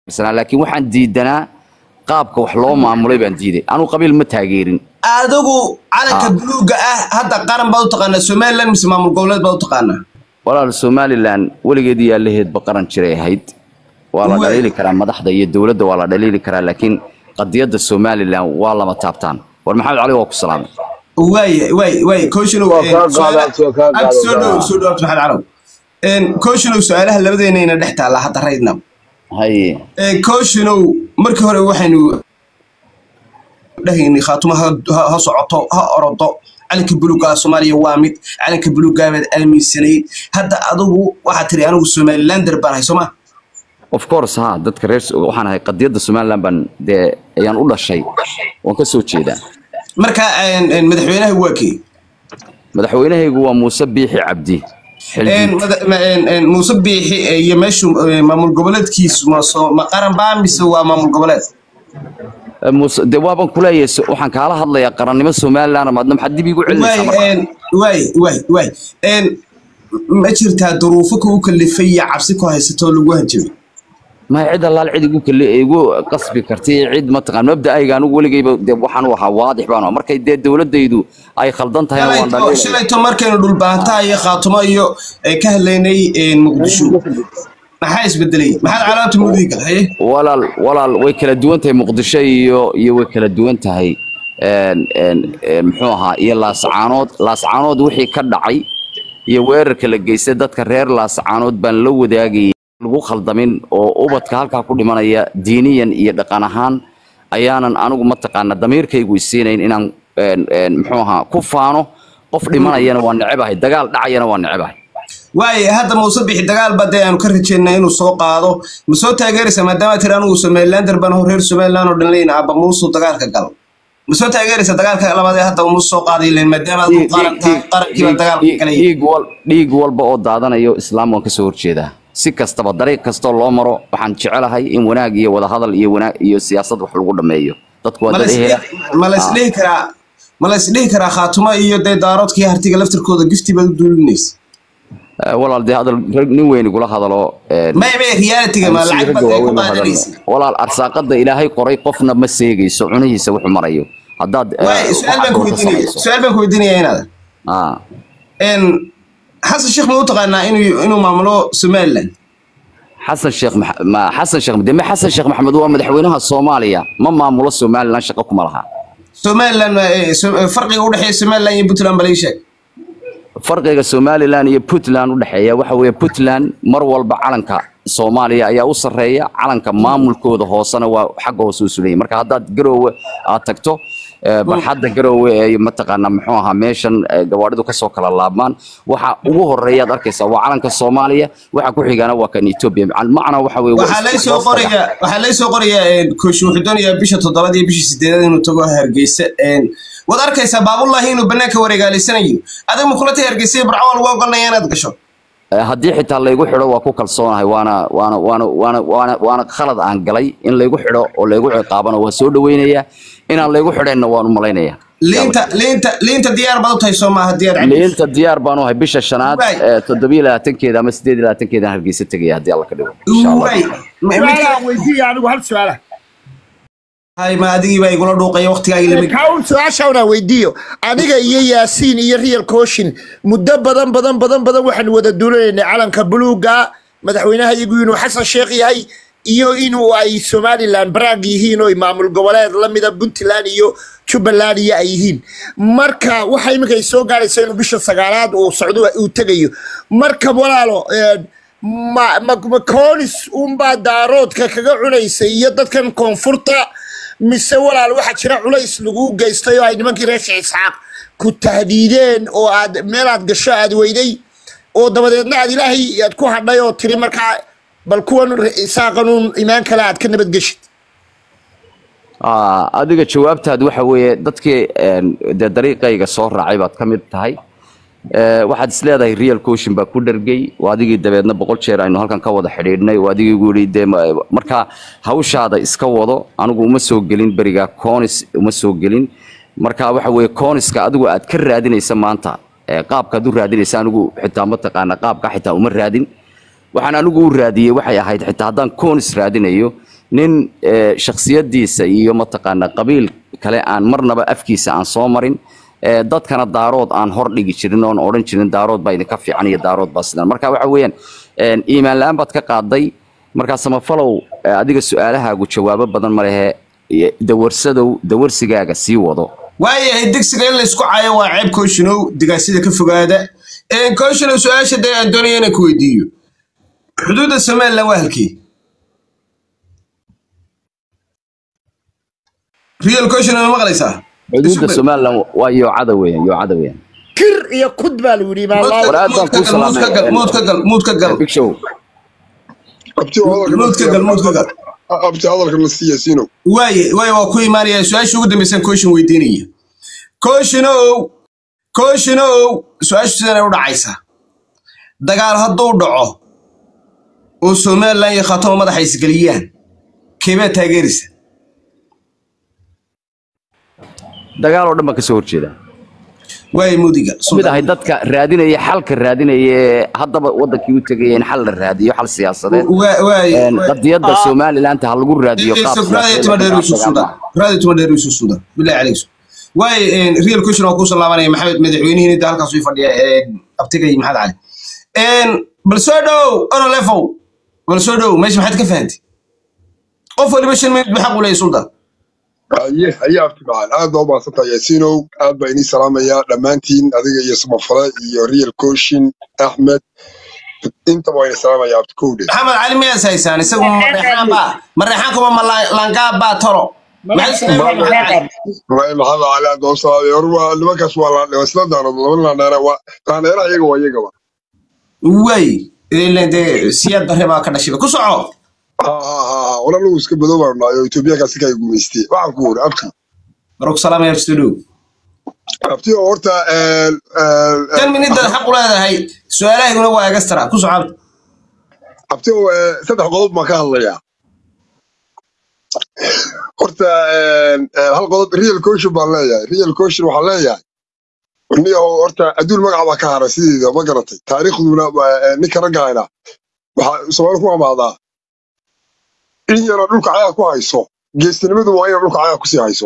laakiin waxaan diidanaa qaabka wax loo maamulay baan diiday anu qabiil ma taageerin adigu calanka buluuga ah hadda qaran baa u taqaana Soomaaliland mise maamul goboleed baa u taqaana walaal Soomaaliland waligeedii yaa lahayd baqaran jiray ahayd waa la dhaliili karaa madaxda iyo dawladda waa la dhaliili karaa laakiin qadiyada Soomaaliland waa lama taabtaan war maxamed cali waa ku salaamay way kooshino soo maxamed cali kooshino su'aalaha labadeena ina dhex taala hadda raydna haye kooshino markii hore waxaynu dhahayni khaatumaha ha socoto ha orodo calanka buluuga Soomaaliya waa mid calanka buluuga baad aaminsanay hadda adigu waxa tiri anigu Somalilander baan hay Soomaa of course ha dadka reer waxaan ahay qadiyada Somaliland baan ayaan u dhashay waan ka soo jeedaa marka madaxweynaha waa kii madaxweynahaygu waa Muuse Biixi Cabdi Muuse Biixi iyo meeshu maamul goboleedkiisu ma qaran baa mise waa maamul goboleed Muuse de waaban kuleeyay waxaan kala hadlayaa qarannimo Somaliland madna maxad dib igu celinaysaa way ma jirtaa duruufo ku kalifay cabsi ku haysato lagu hanjabay ما عيد الله العيد يقول قصبي كرتي عيد ما تقال مبدأ أي كانوا ولا جيب وحنا واضح بانه مركي الدولة ديدو أي خلطنتها يا وان شلي تمركن دول بانتا يا خاطمة يو كهليني مقدشو ما حاس بدلي ما حد علامة موديك هي ولا ويكل الدوانتها مقدشة يو ويكل الدوانتها هي محوها يلا لاسعانود وحي كدعي يويرك الجيسدات كرير لاسعانود بان لو داقي lagu khaldamin oo ubadka halka ku dhimanaya diiniyan iyo dhaqan ahaan ayaanan anigu ma taqaana damiirkaygu isiinayn inaan muxuu ku faano qof dhimanayana waa nacibahay dagaal dhacayana waa nacibahay way hadda Muuse Biixi dagaal baday aan ka rajeynaa inuu soo qaado ma soo taageeraysa maadaama tir anigu Somalilander baan reer Somaliland oo dhan leeyna aba Muuse dagaalka gal ma soo taageeraysa dagaalka labaad ee hadda Muuse soo qaaday leen maadaama uu qarankiiba dagaalka galay dhiig walba oo daadanayo islaam waan ka soo horjeedaa si kastaba dariiq kasto loo maro waxaan jecelahay in wanaag iyo wada hadal iyo siyaasad wax lagu dhameeyo dadku waa dadheera ma la isdhihi karaa khaatuma iyo daaroodkii hartiga laftirkooda gifti baad u duulinaysa walaal hadal nin weyn igula hadalo ma reality-ga ma lacag baad ku qaadanaysa walaal arsaaqada ilaahay qoray qofna ma seegayso cunihiisa wuxuu marayo hadaad su'aal baan ku weydiinayaa inaad حسن الشيخ ما وتقنا إنه معملو سوماليلاند حسن الشيخ دم حسن الشيخ محمد هو مدحوينها الصومالية ما معملو سوماليلاند شقكم لها سوماليلاند فرق يقول حي سوماليلاند يبوتلاند بليشة فرق سوماليلاند يبوتلاند ودحية وحوي بوتلاند مرول بعلنك Soomaaliya ayaa u sareeya calanka maamulkooda hoosana waa xaq oo soo sulay marka hadaad garoowe aad tagto barxadda garoowe ay ma taqaana muxuu ahaa meeshan gawaaridu ka soo kala laabmaan waxa ugu horeeya arkaysa waa calanka Soomaaliya waxa ku xigana waa kan Ethiopia macna waxa weey waxa la soo qoriya kooshu xidoniya bisha 7 iyo bisha 8 inuu tago Hargeysa wad arkaysa baabullahi inuu banaanka wareegalisanayo adag ma kula tahay Hargeysa barcawl waa galnay inaad gasho haddii xitaa laygu xidho waa ku kalsoonahay waana khalad aan galay in laygu xidho oo laygu ciqaabano waa soo dhaweynaya inaan laygu xidhayna waan u malaynayaa liinta diyaar baad u tahay Soomaa hadii liinta diyaar baan u hay bisha 5 7 ama 8 Hargeysa tagay hadii alla ka dhigo insha Allah weydiiyo anigu hal su'aal هاي ما أدري بقى يقولون دوقي وقت جاي لمن كاون سؤال ويديو أنا ياسين ريال كوشن مدة بدن وحن وده دولين على كبلوجا مدحوينها يقولون حسن الشيخ هاي إنه أي سوماليلاند براغي هينو إمام الجوالات لم يدا بنتلان شبلان يأيهين مركا وحي مكا يسوق على سينو بيش السجارات وصعدوا وتجيو مركا ولا ما كونس بعد دارود كجعلة يسيدت كان كونفورتا مسوال على واحد شراء علايس لجوج جايستيو هاي نمكن ريش إسحاق كتهديدين أو عاد ميلاد قشاء ويدي أو دبدنا عاد إلهي يتكون حدا يو تري مركا بالكون ساقنون إيمان كلاد كنا بتقشت أديك شوابت هاد وحوي ضدك طريقة يقصور رعيبات كمية هاي waxaad isleedahay real coaching ba ku dhargay waadigi dabeedna boqol jeer aynu halkan ka wada xidhiidhnay waadigi guuliday marka hawshaada iska wado anigu uma soo gelin bariga conis uma soo gelin marka waxa weeye coniska adigu aad ka raadinaysa maanta qaabka aad u raadinaysa anigu xitaa ma taqaana qaabka xitaa uma raadin waxaan anigu u raadiyay waxay ahayd xitaa haddaan conis raadinayo nin shakhsiyadiisa iyo mataqaana qabiil kale aan marnaba afkiisa aan soo marin dadkana daarood aan hor dhigi jirin oon odhan jirin daarood baa idinka fiican iyo daarood baa sidan marka waxa weeyaan iimaan la'aan baad ka qaaday marka samafalow adiga su'aalahaagu jawaabo badan ma lehe dawarsigaaga sii wado waayahay digsiga in la isku caayo waa ceeb kooshinow digaasida ka fogaada kooshinow su-aasha dee aan doonaya inaan ku weydiiyo xuduudda somaliland waa halkii real kooshinow ma maqlaysaa xuduudda somaliland waa yoocada weeyaan kir iyo kud baa lagu yidhi waraadaan ku salaamay muud ka gal big show abti hadalka la siyaasino waaye waa ku imaanaya su-aasha ugu dambaysan kooshin weydiinaya kooshinow su-aashu sidan ay u dhacaysaa dagaal hadduu dhaco oo somaliland iyo khatamo madaxa isgeliyaan keebaa taageeraysa dagaal oo dhan baan kasoo horjeeda waaye mudiga mid ahay dadka raadinaya xalka raadinaya haddaba wadankii u tegaya in xal la raadiyo xal siyaasadeed qadiyadda somaliland ha lagu raadiyo billahi calaykum waaye real question oo ku salaamanaya maxamed madaxweynihiina inta halkaas u fadhiya abtigay maxamed cali bal soo dhow ono lefow bal soo dhow meesha maxaad ka fahantay qof waliba 5 minute xaq u leeyahay sultan haye abti macaan aad baa u mahadsantahay yaasiinow aad baa inii salaamayaa dhammaantiin adiga iyo samafale iyo real koshin axmed intaba waa inii salaamayaa abti kowdhe maxamed cali miyaas haysaan isagu mareexaan kuma langaab baa toro maxamed cali aad baa u salaamaya horwa nimankaas waa isla daarood laba laandheera laandheera iyaga waa iyagaba way siyaad barre baa ka dhashiba ku soco wala lagu iska badoobaanaayo Itoobiyaankaasi ka guumeystay waxaan ku hor abti marok salaam ya studio abti horta kan minida xaq u leedahay su'aalahayguna waa extra ku socod abti saddex qodob ma ka hadlaya horta hal qodob real coach baan leeyahay real coach waxa leeyahay niyo horta adduun magac ba ka haray sideeda ma garatay taariikhduna ninka ragayna waxa Soomaaliya ku amaadaa in yara dhulka ayaa ku hayso geestinimadu waa in dhulka ayaa ku sii hayso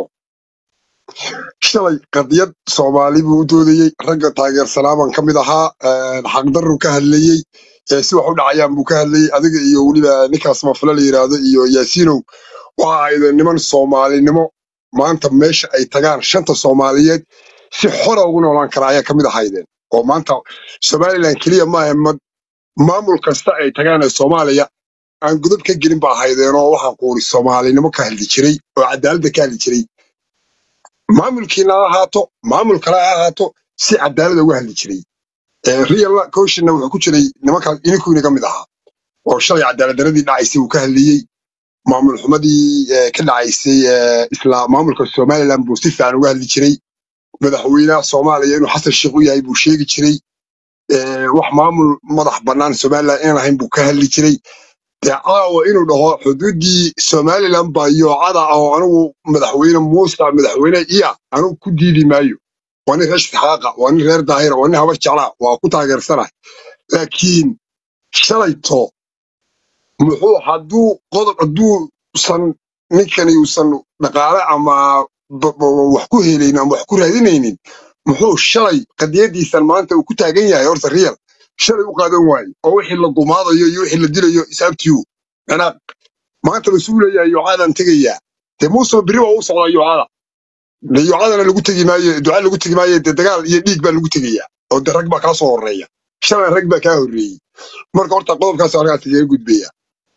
shalay qadiyad Soomaali buu doodayay ragga taageersanaaban kamid ahaa xaq darro ka hadlayay si wax u dhacayaan buu ka hadlayay adiga iyo waliba ninkaas mafla la yiraahdo iyo Yaasiinow waxa ay niman Soomaalinimo maanta meesha ay tagaan shanta Soomaaliyeed si xor ugu noolaan kara ayaa kamid ahaydeen oo maanta Somaliland kaliya ma aha maamul kasta ay tagaan Soomaaliya aan gudub ka gelin baa haydeen oo waxaan qoori Soomaalinimo ka hadli jiray oo cadaalad ka hadli jiray maamulkiina ahaato maamul kale ahaato si cadaalad uga hadli jiray real coachna wuxuu ku jiray nimanka inuu ka mid ahaa oo shalay cadaalad daradii dhacaysay uu ka hadliyay maamul xumadii ka dhacaysay isla maamulka Somaliland buu si fiican uga hadli jiray madaxweynaha Soomaaliya inuu Xasan Sheekh u yahay buu sheegi jiray wax maamul madax bannaan Somaliland in ahayn buu ka hadli jiray daawa inuu dhaho xuduudii Somaliland baa yoocada oo anigu madaxweyne Muuse madaxweyne iya anigu ku diidi maayo waan reer xaqaa waan reer daahir waan habar jeclaa waa ku taageersanahay laakiin shalayto muxuu haduu qodob haduu san ninkani uusan dhaqaale ama wax ku helaynin ama wax ku raadinaynin muxuu shalay qadiyadiisan maanta uu ku taagan yahay horta real shalay u qaadan waayay oo wixii la gumaadayo iyo wixii la dilayo isaabtiyo ana maanta masuuliyahay yuucadan tagaya te Muuse biri waa u socdaa yuucadana lagu tagi maayo duca lagu tagi maayo dagaal iyo dhiig baa lagu tagaya oo rag baa ka soo horeeya shalay rag baa ka horeeyay marka horta qodobkaas halkaas iga gudbaya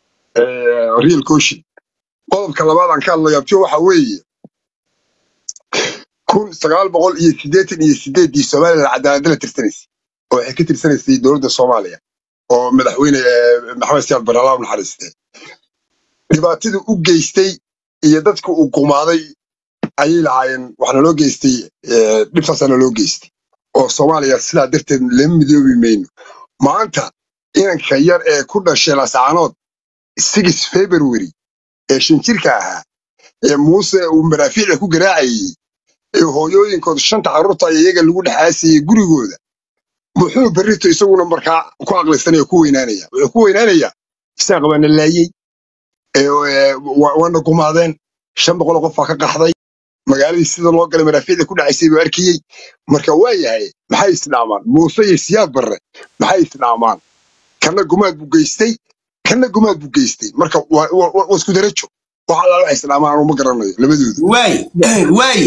real coaching qodobka labaad aan ka hadlayo waxa weeye 1988 Soomaaliya cadaalad la tirsanaysa oo ay ka tirsanaysay dowladda Soomaaliya oo madaxweyne Maxamed Siyaad Barre Allah naxariistay dhibaatada u geystay iyo dadka uu gumaaday ay lahaayeen waxna loo geystay dhibsaasana loo geystay oo Soomaaliya sida darteed la midoobi meeyno maanta inanka yar ee ku dhashay Laascaanood 6 February ee shinjirka ahaa ee Muuse uu maraafiic ku garaacayay ee hooyooyinkood shanta carruurta iyaga lagu dhaxaasay gurigooda muxuu berrito isaguna markaa ku aqlisanaya ku weynaanaya wuxuu ku weynaanaya isaga qabana laayay waana gumaadeen 500 qof ka qaxday magaaladii sida loo galay maraafiicda ku dhacaysay buu arkiyay marka waa yahay maxay isdhaamaan muuse iyo siyaad barre maxay isdhaamaan kana gumaad buu geystay marka waa isku darajo waxa la waxay isdhaamaan uma garanayo labadooda waay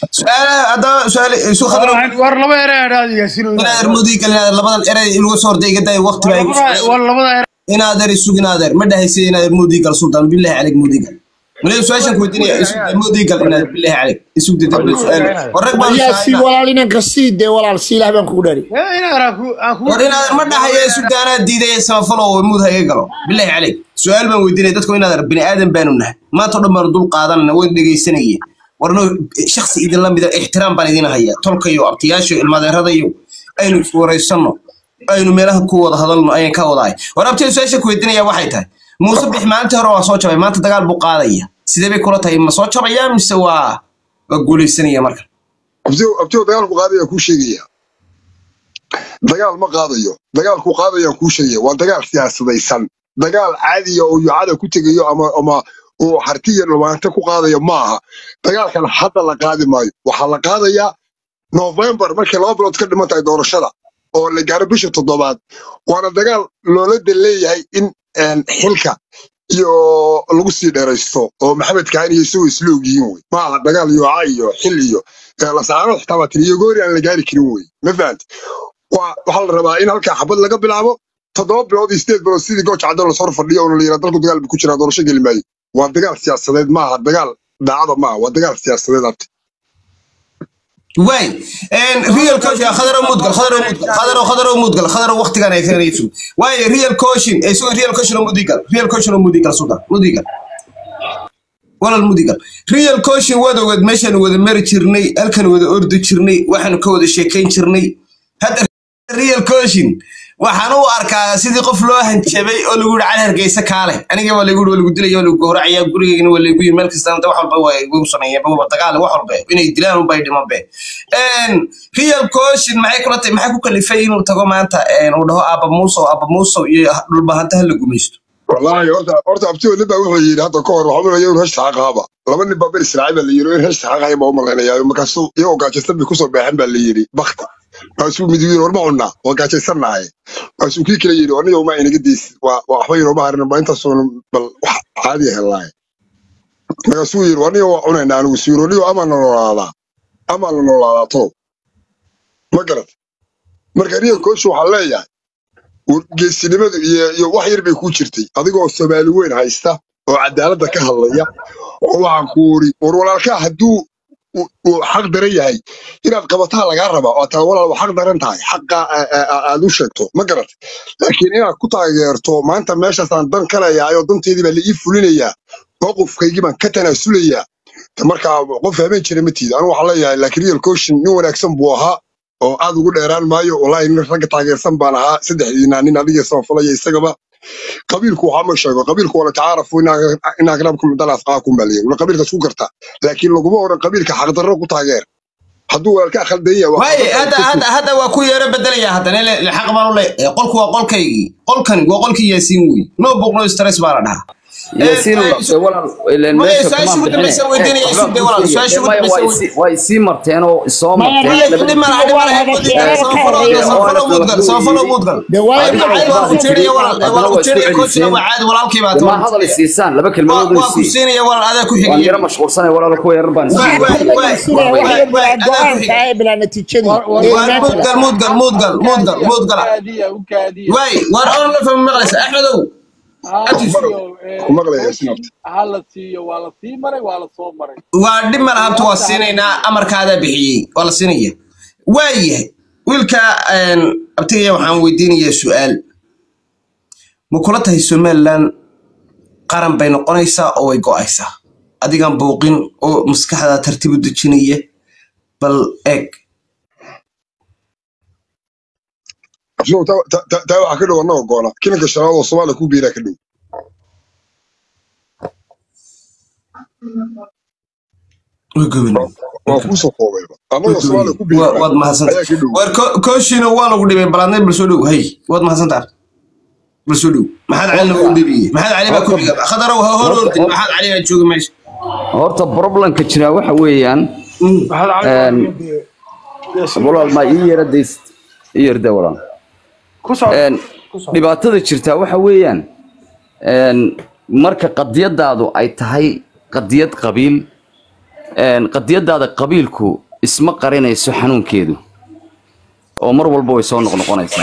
su'aal isu khadro war laba eray raadiga sino ina armudi kala labadan eray ilugu soo horday gaday waqti ay war labada ina adeer suginaadar ma dhahaysay ina armudi kala sultan billahi alayk mudiga وليه سؤال كودينيا مودي قال إن بالله عليك يسوق ده سؤال ورق يا سي ولا لنا قصيد ده ولا السيلة بين كوداري أنا أراكو ورينا مرة هي يسوق ده أنا دي ده سافلو ومود هي قالوا بالله عليك سؤال ما وديني تذكر إن هذا بني آدم بيننا ما تقدر مردول قاعدنا وين بيجي سنية ورنو شخص إذا لم يدا احترام بلدينا هي تركيو أبتياشو المدار هذا يو أينو ورئيسنا أينو ميله قوة هذا أين كوضاي ورابتين سؤال كودينيا واحد موسى بحمانته روا صوت شباب ما تدقال بقاضية سيدي بيكون تاي ما صوت شباب يا مسوا أقول السنة مرة أبتو دقال بقاضية كوشية دقال ما قاضية دقال كقاضية كوشية ودقال سياسة ديسان دقال عادي أو يعاد كتجي أما وحرتيا لما أنت كقاضية معها دقال كان حتى لقاضي ماي وحلا قاضية نوفمبر ما كان أبلغ تكلم تاي دور الشرع أو اللي جارب بيش التضباط وأنا دقال لولد اللي هي إن حلكة iyo lagu sii dheeraysto oo maxamed kaani isoo isluugiin way ma dagaal iyo caayo xilliyo la saaro xitaa tiriyo goori aan la gaari karin way ma fahanti waxa la rabaa in halka xabad laga bilaabo 7 bilood isteed bilood sidii gooch cadal la soo fadhiyo oo la yiraahdo dalku dagaal ku jira doorasho galmaayo waa dagaal siyaasadeed ma aha dagaal daacad ma waa dagaal siyaasadeed abti واي ان ريال كوشن خضر مودقل وقت كان يكنيسو واي ريال كوشن اي سو ريال كوشن مودقل سودا مودقل ولا المودقل ريال كوشن ودود ميشن ودا مر جيرني الكن ودا اورد جيرني waxaan ka wada sheekeyn jirnay hada ريال كوشن waxaan u arkaa sidii qof loo hanjabay oo lagu yiraahdo Hargeysa kaale aniga waa lagu dilay oo lagu gowracay gurigeena waa lagu meel kasta inta wax walba way ugu sameeyay baba dagaal wax walba inay dilaan u bay dhimanbe Real Caution maxay kula tahay maxay ku kalifay inuu tago maanta uu dhaho Aba Muuso iyo dhul baahanta la gumaysto wallahi horta abtiyo liba wuxuu yiri hada ka hor waxa uu leeyahay hash xaqaba laba nin baa Israaciil la yiri hash xaqay ma umaleynaya markaas iyagoo gaajaysan bi ku soo baahan baa la yiri baqta asuu midwiir war ma cunna oo gaajaysannahay asuu kii kale yiri aniga uma inaga diis waxba yiro ma harin inta soo bal caadi helay markaasuu yiri aniga waa cunayna anigu siiroliyo ama nololaada to ma garad marka Real Caution waxa leeyahay geesinimadu iyo wax yar bay ku jirtay adigoo Soomaali weyn haysta oo cadaalada ka hadlaya oo waxaan ku uri war walaalka haduu xaq daran yahay inaad qabataa laga rabaa oo taa walaal xaq daran tahay xaqa aad u sheegto ma garat laakiin inaad ku taageerto maanta meeshaas aan dan kaleeyahay danteedii baa la ii fulinayaa qofkaygii baan ka tanaasulaya marka qof habeen jiray matiid anu waxa leeyahay laakiin Real Caution nin wanaagsan buu ahaa oo aad ugu dheeraan maayo wallahi nin rag taageersan baan ahaa saddexdiina nin adiga soo falay isagaba qabiilku waxa ma sheego qabiilku wala taaraf ina qalabkum dalaas qaakum baliyo wala qabiilka isku garta laakiin lagu oran qabiilka xaq darro ku taageer haduu walka khaldaya way hada waa ku yeero bedelaya hadana la xaq baan u leeyahay qolku waa qolkaygi qolkan waa qolkii Yaasiin weey no boqno stress baa la dhaha ياسين ولا واي سيمرتين او سومرتين ما هذا السيسان لبك الموضوع وكسينيا ولا هذا كحيي انا مشغول سنه ولا كو يربان بلا نتيجه مودقل واي ورا فهم مغلس احمدو waa dhib ma lahabto waa siinaynaa amarkaada bixiyay waa la siinaya waayahay wiilka abtiga waxaan weydiinayaa su'aal ma kula tahay Somaliland qaran bay noqonaysaa oo way go'aysaa adigan booqin oo maskaxda tartiib u dejinaya bal eeg تا واحد كده والله قولا كنا كشراب والصومال كوب بيرا كده وكوسو قوي أنا والصومال كوب بيرا واد ما حسنت كوشين ولا قدي بلاني بسولو هاي واد ما حسنت مسؤول ما حد علينا ودبي ما حد عليه ما كل خضر وهور ما حد عليه جوج ماشي horta problemka jira waxa weeyaan walaal ma ii yaradayst yarda walaal dhibaatada jirta waxa weeyaan marka qadiyadaadu ay tahay qadiyad qabiil qadiyadaada qabiilku isma qarinayso xanuunkeedu oo mar walba way soo noqonaysaa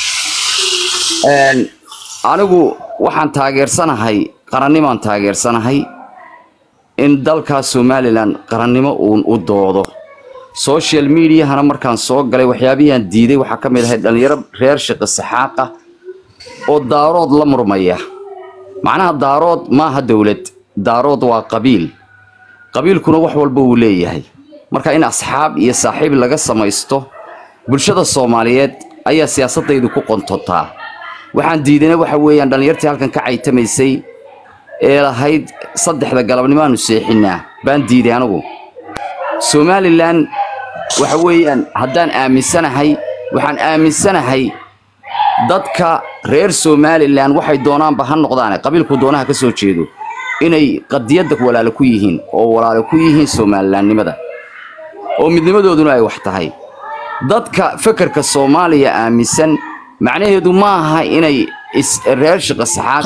anigu waxaan taageersanahay qarannimaan taageersanahay in dalka Somaliland qarannimo uu u doodo social media hana markaan soo galay waxyaabihiin diiday waxa ka mid ah dhalinyaro reer shaqo saxaaqa oo daarood la murmaya macnaha daarood ma aha dawlad daarood waa qabiil qabiilkuna wax walba uu leeyahay marka in asxaab iyo saaxiib laga samaysto bulshada Soomaaliyeed ayaa siyaasadaydu ku qontotaa waxaan diidanay waxa weeyaan dhalinyartii halkan ka caytamaysay ee lahayd saddexda galabnimo aanu seexinaa baan diiday anigu Somaliland waxa weeyaan haddaan waxaan aaminsanahay dadka reer Somaliland waxay doonaan ba ha noqdaan qabiilku doonaha ka soo jeedo inay qadiyada walaalo ku yihiin oo walaalo ku yihiin Somalilandnimada oo midnimadooduna ay wax tahay dadka fikirka Soomaaliya aaminsan macnaheedu ma aha inay reer shaqo saxaaq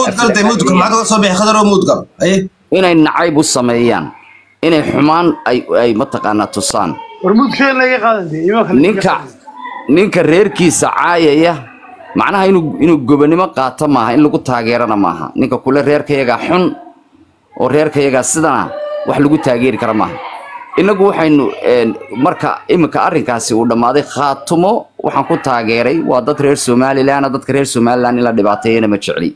inay nacayb u sameeyaan inay xumaan ay mataqaana tusaan ninka reerkiisa caayaya macnaha inuu gobonimo qaato maaha in lagu taageerana maaha ninka kule reerkayaga xun oo reerkayaga sidana wax lagu taageeri kara maaha inagu waxaynu marka imika arrinkaasi uu dhamaaday khaatumo waxaan ku taageeray waa dad reer Somaliland dadka reer Somaliland ila dhibaateeyna ma jecli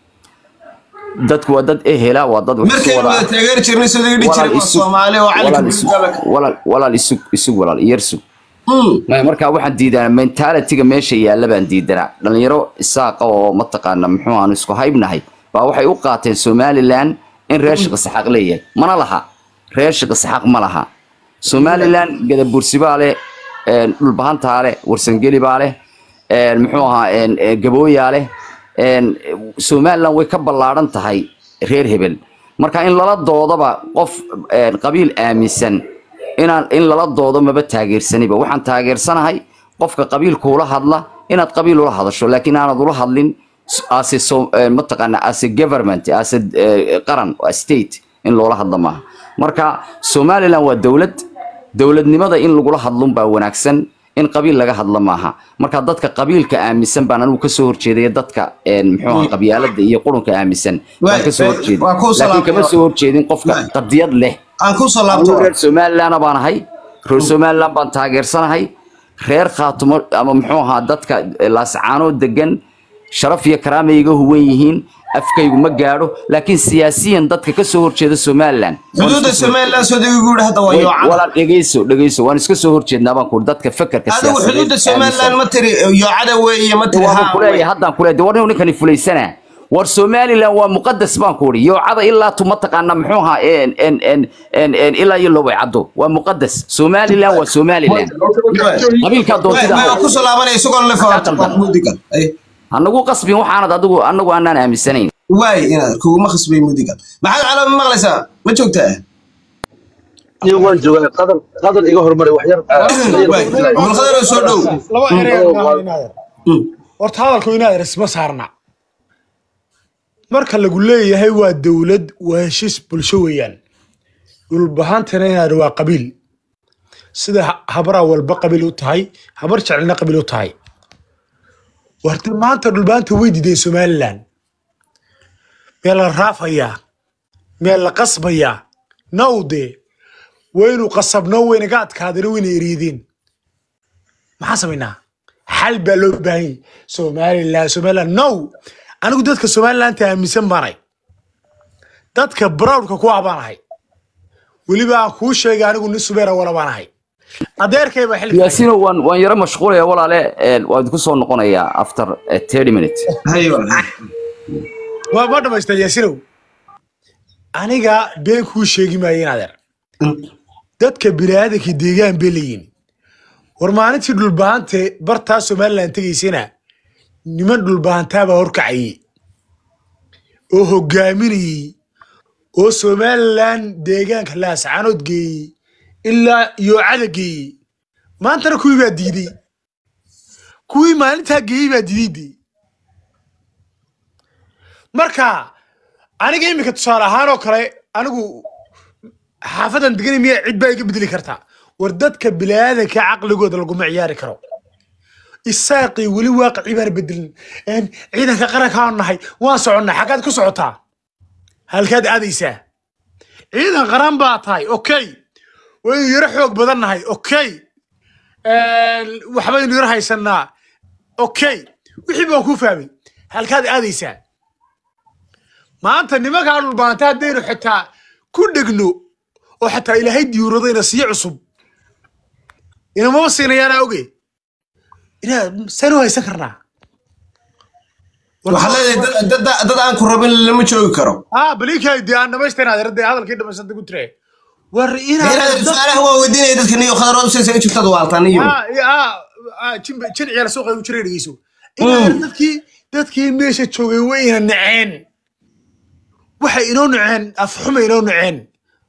dadku waa dad ehela waa dad wax soo wada taageer jirnay soo dhigi jiray Soomaali oo calanka walaal isug walaal yarsu marka waxaan diidanaa mentality-ga meesha yaala baan diidanaa dhalinyaro isaaqa oo mataqaana muxuu aan isku haybnahay baa waxay u qaateen Somaliland in reer shaqo saxaq leeyahay mana laha reer shaqo saxaq ma laha Somaliland gadabursi baa leh dhulbahantaa leh warsangeli baa leh muxuu ahaa gabooyaa leh Somaliland way ka ballaaran tahay reer hebel marka in lala doodaba qof qabiil aaminsan in lala doodo maba taageersaniba waxaan taageersanahay qofka qabiilku ula hadla inaad qabiil ula hadasho laakiin aanad ula hadlin mataqaana as a government as a qaran state in loola hadla maaha marka Somaliland waa dawladnimada in lagu la hadlun baa wanaagsan in qabiil laga hadla maaha marka dadka qabiilka aaminsan baan anigu ka soo horjeeday dadka muxuu qabyaalada iyo qurunka aaminsan baan ka soo horjeeday laakiin kama soo horjeedin qofka qadiyad leh aan ku soo laabto reer Somaliland baan ahay reer Somaliland baan taageersanahay reer khaatumo ama muxuu ahaa dadka laascaano degan sharaf iyo karaama iga huwan yihiin afkaygu ma gaaro laakiin siyaasiyan dadka ka soo horjeeda Somaliland xuduudda Somaliland soo degigu hadda waa yoo wala dhageyso waan iska soo horjeednaa baan ku dadka fikirka siyaasadeed xuduudda Somaliland ma tiri yoo cada weeye ma tiri haddaan kule warna ninkan fuleysana war Somaliland waa muqaddas baan ku ori yoo cada ilaa tu mataqaana muxuu ahaa ilaa iyo loo wacdo waa muqaddas Somaliland waa Somaliland qabiilka doontida ku soo laabanay isagoo la faafto mudiga anagu qasbin waxaanad adigu anagu aanan aaminsanayn waay inaad kugu ma qasbay mudiga maxaad calaam maqlaysaa ma joogtaa iyo waan joogaa qadar iga hormaray wax yar wal qadar soo dhow laba erey horta hadalku inaad isma saarna marka lagu leeyahay waa dawlad waa heshiis bulsho weeyaan dhulbahantana inaad waa qabiil sida habara walba qabiil u tahay habar jecelna qabiil u tahay warta maanta dhulbaanta way diiday Somaliland meel la raafaya meel la qasbaya nawde waynu qasabno wayna gaadkaadina wayna iriidin maxaa sameynaa xal baa loo baahan Somaliland no anigu dadka Somaliland aaminsan baanay dadka proudka ku abaanahay waliba aan ku sheegay anigu nisbeera wala baanahay adeerkayba xilka yaasino waan yara mashquulaya walaale waan ku soo noqonayaa after 30 minutes haywa waa ma dhamaystay yaasino aniga been ku sheegi maayeen adeer dadka bini'aadamka deegaan beleeyeen war maalintii dhulbaante barta Somaliland tageysina niman dhulbahantaaba horkacayay oo hogaaminayay oo Somaliland deegaanka laascaanood geeyey ilaa yoocada geeyey maantana kuwii baa diiday kuwii maalintaa geeyey baa diiday marka aniga imika tusaale ahaan oo kale anigu xaafadan deganay miya cid baa iga bedeli kartaa war dadka bilaadanka caqligooda laguma ciyaari karo isaaqi weli waaqicii baan bedelin ciidanka qaranka aan nahay waan soconnaa xaggaad ku socotaa halkaad aadaysaa ciidan qaran baa tahay okay waynu yaro xoog badan nahay okay waxbaynu yaro haysanaa okay wixii baan ku fahmay halkaad aadaysaa maanta nimankaa dhulbaanta haddaynu xitaa ku dhegno oo xataa ilaahay diyuuradayna sii cusub inamama siinayaana oge inaad saan u haysan karnaa waxaa leedahay dad aan ku rabin lama joogi karo baliikay dee aan dhamaystirnaad radee hadalkii dhamaysanta ku tire war su'aalaha waa weydiinaya dadka niyo khadarood saysa in jirtadu waaltaniyo jin ciyaal suuqa ugu jiray dhegeyso dadkii meesha joogay wayna naceen waxay inoo naceen afxuma inoo naceen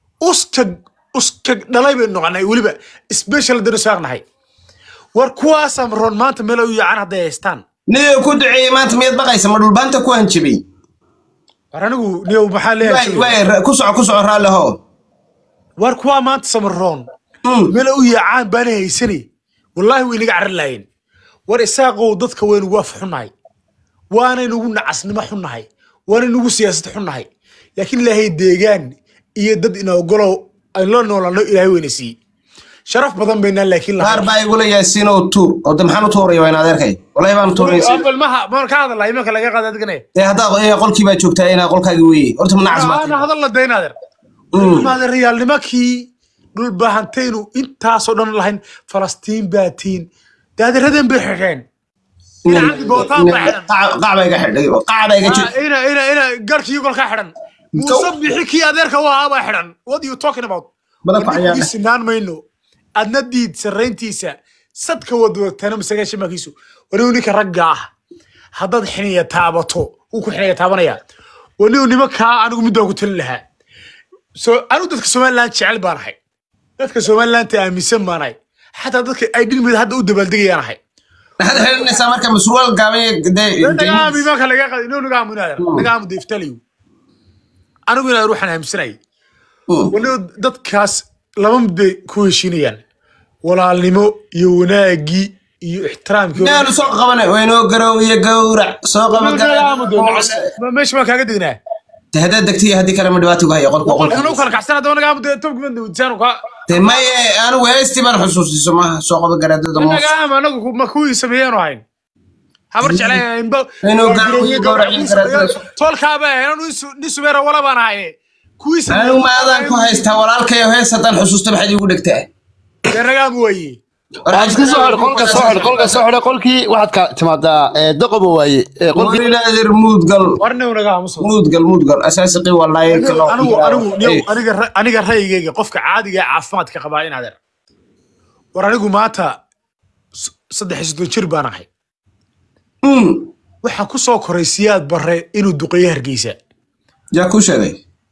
uskag dhalay bay noqonay weliba special danu saaqnahay war kuwaas amroon maanta meel u yacan hadday haystaan niyo ku duceeyay maanta miyaad baqaysa ma dhulbaanta ku hanjabay war anigu niyo maxaa leeyahay ku soco raalliho war kuwaa maanta samroon meel u yacaan baan haysanay wallahi way naga carin lahayn war isaaqow dadka waynu waaf xunahay waanaynugu nacasnimo xunahay waanaynugu siyaasad xunahay laakiin ilaahay deegaan iyo dad inoo golo ay la noolaano ilaahay weyna sii sharaf badan bayna laakiin qaar baa igu leeyahay sinoo tuur oo damxan u tuuray waa in adeerkay wallahi baan tuuraysaa balmaha ma ka hadalay ma kala qaad adagane hadaa qolkii baa joogtaa ina qolkaaga weeyay horta ma nacas ana hadal la deynaader ma real nimakii dhul baahantaynu intaas oo dhan lahayn Falastiin baatiin daadiradan bay xireen qacba iga xidhay ina garkii golka xiran musabixi kii adeerka waa aba xiran what you talking about isnaan mayno adna diid sareyntiisa sadka wadwatana masagasha makiisu wariu ninka ragga ah haddaad xiniya taabato uu ku xiniya taabanaya waniu nimankaa anigu midbaa ku talin lahaa anigu dadka Somaliland jecel baan ahay dadka Somaliland aaminsan baan ahay xataa dadka ay dhilmid hadda u dabaaldegayaan ahay hada xelinaysa marka masruul gaabay dagaami ma kala qad inuu nagaamu deeftaliyo anigu inaan ruuxan aaminsanay waniu dadkaas laba mid bay ku heshiinayaan walaalnimo iyo wanaagi iyo ixtiraamkii naan soo qabanay waynoo garow iyo gowrac soo qaban meesha ma kaaga degnaa هذا دكتي هذه كلام دواتي وهي قول أنا أقول كحسنا دونا قام توك من وتسانو كا تماي أنا ويستي من حسوسي سما سوق بقرة دوما أنا قام أنا مكوي سميان وعين حبرش عليه إنبو إنه قالوا يقولوا طول كابه أنا نسوا مرة ولا بناعي كوي سميان أنا ما أذن كويس تورال كي هي ستان حسوس تبحث يقول دكتي الرجال موي قولك سؤال قولكي واحد كتمادا دقب واي قولكي لا ذي مود قل ورنا ونقام مود قل أساسي قوي والله يكلو أنا رأيي قفك عادي عفمات كقبائل هذا ورانيكو ماتا صدق حسدو شربانا هاي waxaa ku soo koray siyaad bare inuu duqeeyo Hargeysa yaa ku sheegay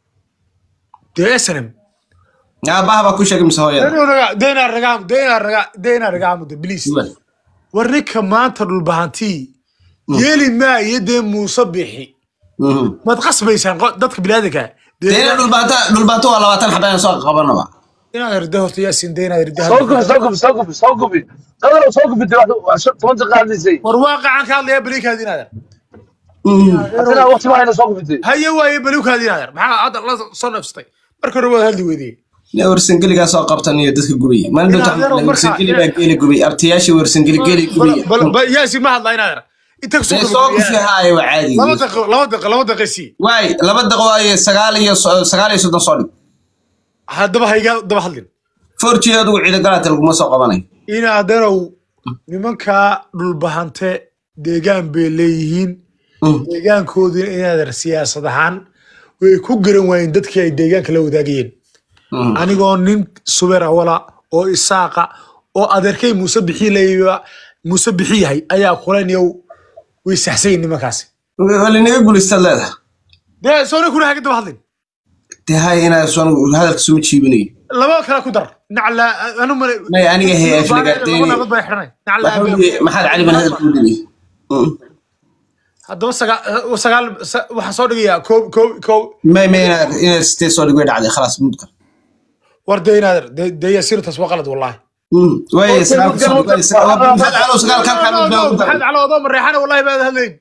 DSNM baba ku sheegay misooyada deena ragaam please warnika maanta dhul bahantii yeeli ma yede Muuse bixi mad qasbaysan dadka bilaadanka deena dhul bahanto waa 20 xabaan soo qabanaba inaad ardo horta yaasin deena ardo سوقف قدر سوقف انت واحد قاعد زي war waaqacan ka hadlaya baliika diinaada انا وقت ما انا سوقف انت هيا واي baliika diinaada maxaa aad la soo nafstay marka hore waad hadli weydii ورسنجلي قاسوا قبطان يدك جوبي ما ندو تحمل ورسنجلي باقي جوبي ارتياشي ورسنجلي جوبي ياسي ما هذا ينادر انت سوق في هاي وعادي لو دقيقه سي واي لو دقيقه سغالي سودان صولي هذا هيغا دبا هادلين فورتي ادو عيد قالت لكم سو قبانay ina darow nimanka dhul bahante deegaan bay leeyihiin deegaankoodina inaad siyaasad ahaan way ku garan waayeen dadkii ay deegaanka la wadaagayeen anigoo nin subera wala oo isaaqa oo adeerkay Muuse bixi yahay ayaa kulanayo ويسحسين نمكاسي ولا نقول استلذ ده سوني كلها قد بهذين تهاي أنا سون هذا الكسوم تشيبني لما كلا كدر نعلى أنا ما يعني هي في القديم ما حد علي من هذا الكلي هذا وسقال وحصل لي كوب ما إن استيصال يقول عادي خلاص مذكر وردينا ده يصير تسوق غلط والله ويس حد على سقال كم حد على وضوء من الريحانة والله بعد هذين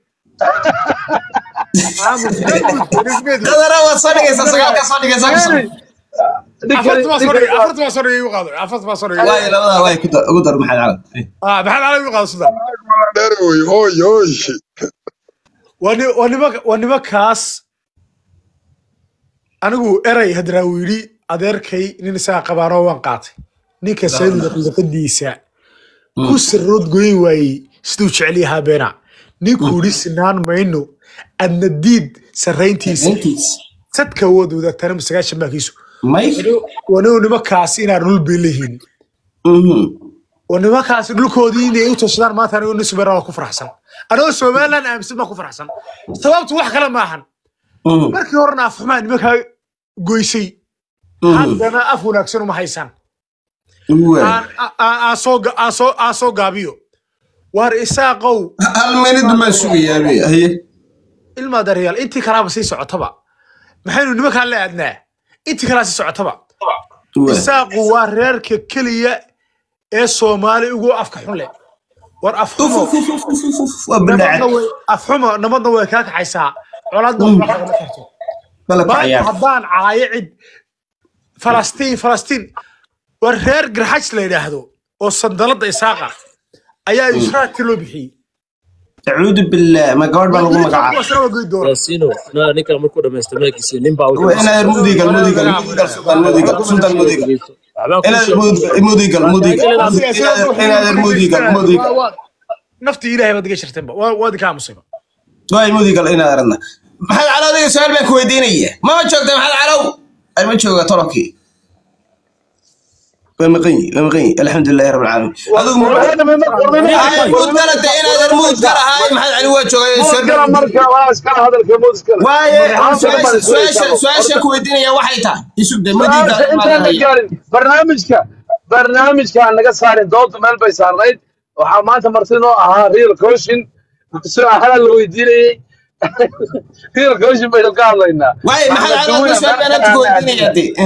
هذا روى صدق صدق عفرت ما صوري يقاضي عفرت ما صوري واي لا واي قدر محل على محل على يقاضي صدق هوي ونما كاس أنا أري هدراويلي أدركي ننسى قبارة وانقاطي نيكا سيد لقديسة كسر رد قوي واي ستوش عليها بينا نيكو لسنان ما إنه أن الديد سرينتيس تتكود وذا ترى مستقاش ما كيسو ونو نما كاس إنا رول بيلهين ونما كاس رول كودين يوتو سنان ما ثاني ونسو برا كفر حسن أنا سومالا أمس ما كفر حسن سببت واحد كلام معهن مركي ورنا أفهمان نما كايسي عندنا أفهم أكسر ما حيسان أسوق جابيو وارساقو المند مسوية هي المدريال أنت كلام سيس عتبة محلو نمك على عدنا أنت كلام سيس عتبة إساقو واريرك كلية الصومالي يقول أفكحون له وأفهمه أفهمه نمضنا وكاك عيسى علادنا ما حضان عايد فلسطين والرير جرحش لينا هذو والصندلات إساقة أيها يشرح كله بحي أعوذ بالله ما قال بالله ما قال سينو أنا نكلم مركو ما يستمعك سين نبى أنا المودي قال نفتي إلهي ما تقدر ترتب وادي كام مصيبة واي المودي قال أنا أرنا ما حد على ذي سؤال بين كويدينية ما شوك ده ما حد علو أنا ما شوك تركي ومقي الحمد لله رب العالمين هذا مود قالت انا المود ترى هاي محل على وجهه مركه واس كان هذا الكمود كان واي سؤال كويدين يا وحيتا يسوق ده مودي برنامجك naga saarin dood meel bay saarnayd waxa maanta martino ahaa real coaching soo xalal la weydiinayay real coaching bay ka hadlaynaa واي محل على سؤال انا كويدين يا دي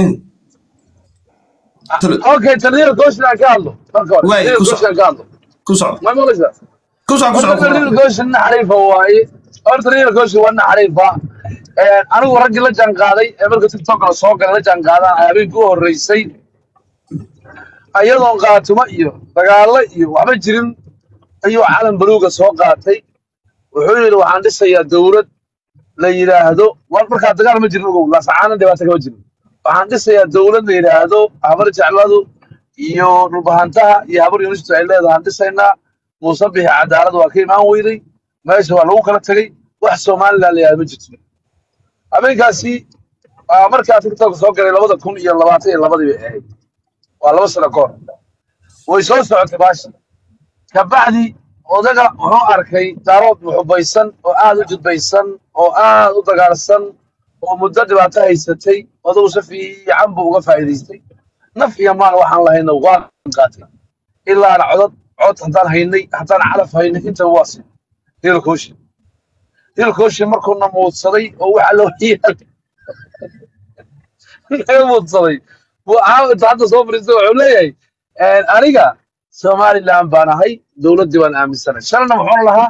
اوكي تغيير كوشن قالوا تغيير كوشن قالوا كوسع ما مغلسه كوسع تغيير كوشن حريفه واي اور تغيير كوشن وانا حريفه انا ورجل la jaan qaaday marka TikTok la soo galay la jaan qaadan habeen ku horeysay ayadoo qaatuma iyo dagaalo iyo waxba jirin ayuu calan buluuga soo qaatay wuxuu yiri waxaan dhisayaa dawlad la yiraahdo war marka dagaal ma jirin ugu la saacana dhibaato ka jirin waxaan dhisayaa dawlad la yiraahdo habar jecladu iyo rubahantaha iyo habar yunistu ay leedahay dhisaynaa muusabix cadaalad waa ka imaan weyday meesha waa lagu kala tagay wax Soomaaliland la yahay ma jirto habeenkaasi markaa TikTok soo galay 2022 ahayd waa 2 sano kahor way soo socotay baashi ka bacdi odaga wuxuu arkay daarood muxubaysan oo aad u jidbaysan oo aad u dagaalsan oo muddo dhibaato haysatay odagu si fiican buu uga faa'iideystay naf iyo maal waxaan lahayna waan qaatay ilaa codad haddaan haynay haddaan calaf haynay inta waasi real coaching markuu namuudsaday oo waxa loo namuudsaday waa hadda soo fariistay wuxuu leeyahay aniga Somaliland baan ahay dawladdii waan aaminsanahay shalna wuxuu lahaa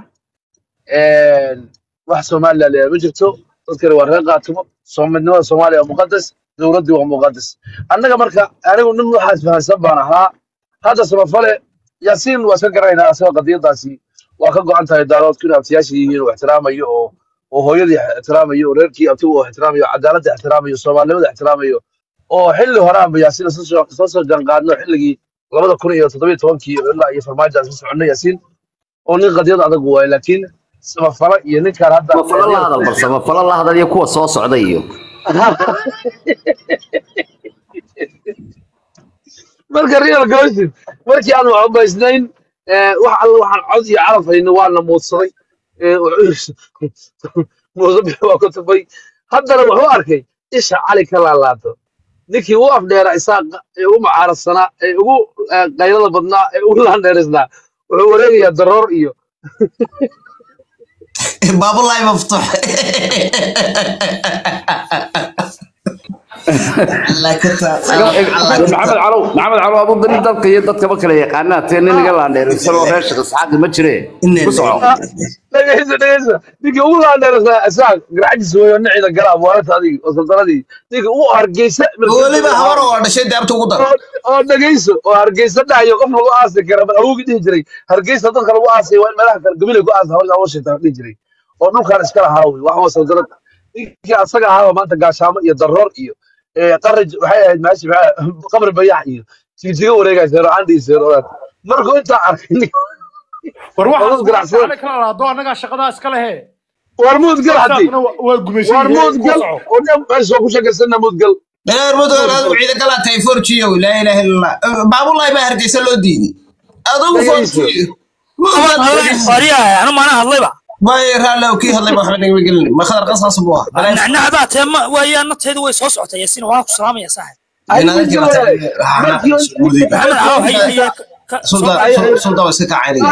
wax Somaliland ma jirto dadkana waa reer qaatimo Soomaalnimada Soomaaliya muqaddas dawladdu waa muqaddas annaga marka anigu nin waxaas fahansan baan ahaa hadda samafale yaasiin waa iska garaynaa asoo qadiyadaasi waa ka go'an tahay daaroodku inuu abtiyaashii yihiin oo ixtiraamayo oo hooyadii ixtiraamayo oo reerkii abtigu oo ixtiraamayo cadaaladda ixtiraamayo Soomaalinimada ixtiraamayo oo xilli horaan yaasiin soo janqaadno xilligii 2017 ilaa iyo farmaajo soo soconay yaasiin oo nin qadiyad adag waay laakiin samafala iyo ninkaan hadda samafala la hadal iyo kuwa soo socday iyo marka real coaching markii aan waxu baysnayn wax alla waxaan cod iyo calaf hayno waa la muudsaday muuse waa ku tufay haddana wuxuu arkay isha cali ka laalaato ninkii u afdheera isaaqa ee ugu mucaaradsanaa ee ugu qaylada badnaa ee ugu laandheerisnaa wuxuu wareegayaa daroor iyo baabulahi maftuux maxamed calo adu dani dadka iyo dadkaba kala yaqaanaa tee ninaga laandheeraysanoo reesha isxaaqi ma jire ku soco dhegeysa ninkii ugu laandheerisaa isaaq garcajiis weeyo nicida gala abwaalata adigi oo saldaradii ninkii ugu hargeysa weliba habar oo dhashay daabta ugu dar oo dhegeyso oo hargeysa dhahayo qof lagu aasi kara awogii dhihi jiray hargeysa dadka lagu aasay waa in meelaha kale gabilay ku aasa hawsha hawsha dhihi jiray oo dhulkaan iska lahaa wey wax waa saldarad ninkii asaga ahaaba maanta gaashaamo iyo daroor iyo qaraj waxay ahayd maashi qabri bayax iyo jijiga wareegaysa roocandhiisa roolaad markuu intaa arkay war waxaa kala laado annagaa shaqadaa iska lehe war muudgal hadii waa gumaysan war muudgal oo dhan meesha ku shaqaysana muudgal reer mudgal aad ciida kala tay forjiyo la ilaaha illa baabulahi ba hargeysa loo diiday adigu forjiyo fariya ana maana hadlayba bay raalow kii hadlay waxa naga gelin ma khadar qasqas buu ah nacnacda teema waaya nateedu way soo socotay yasin waa ku salaamaya saaxib sulda waa iska caadi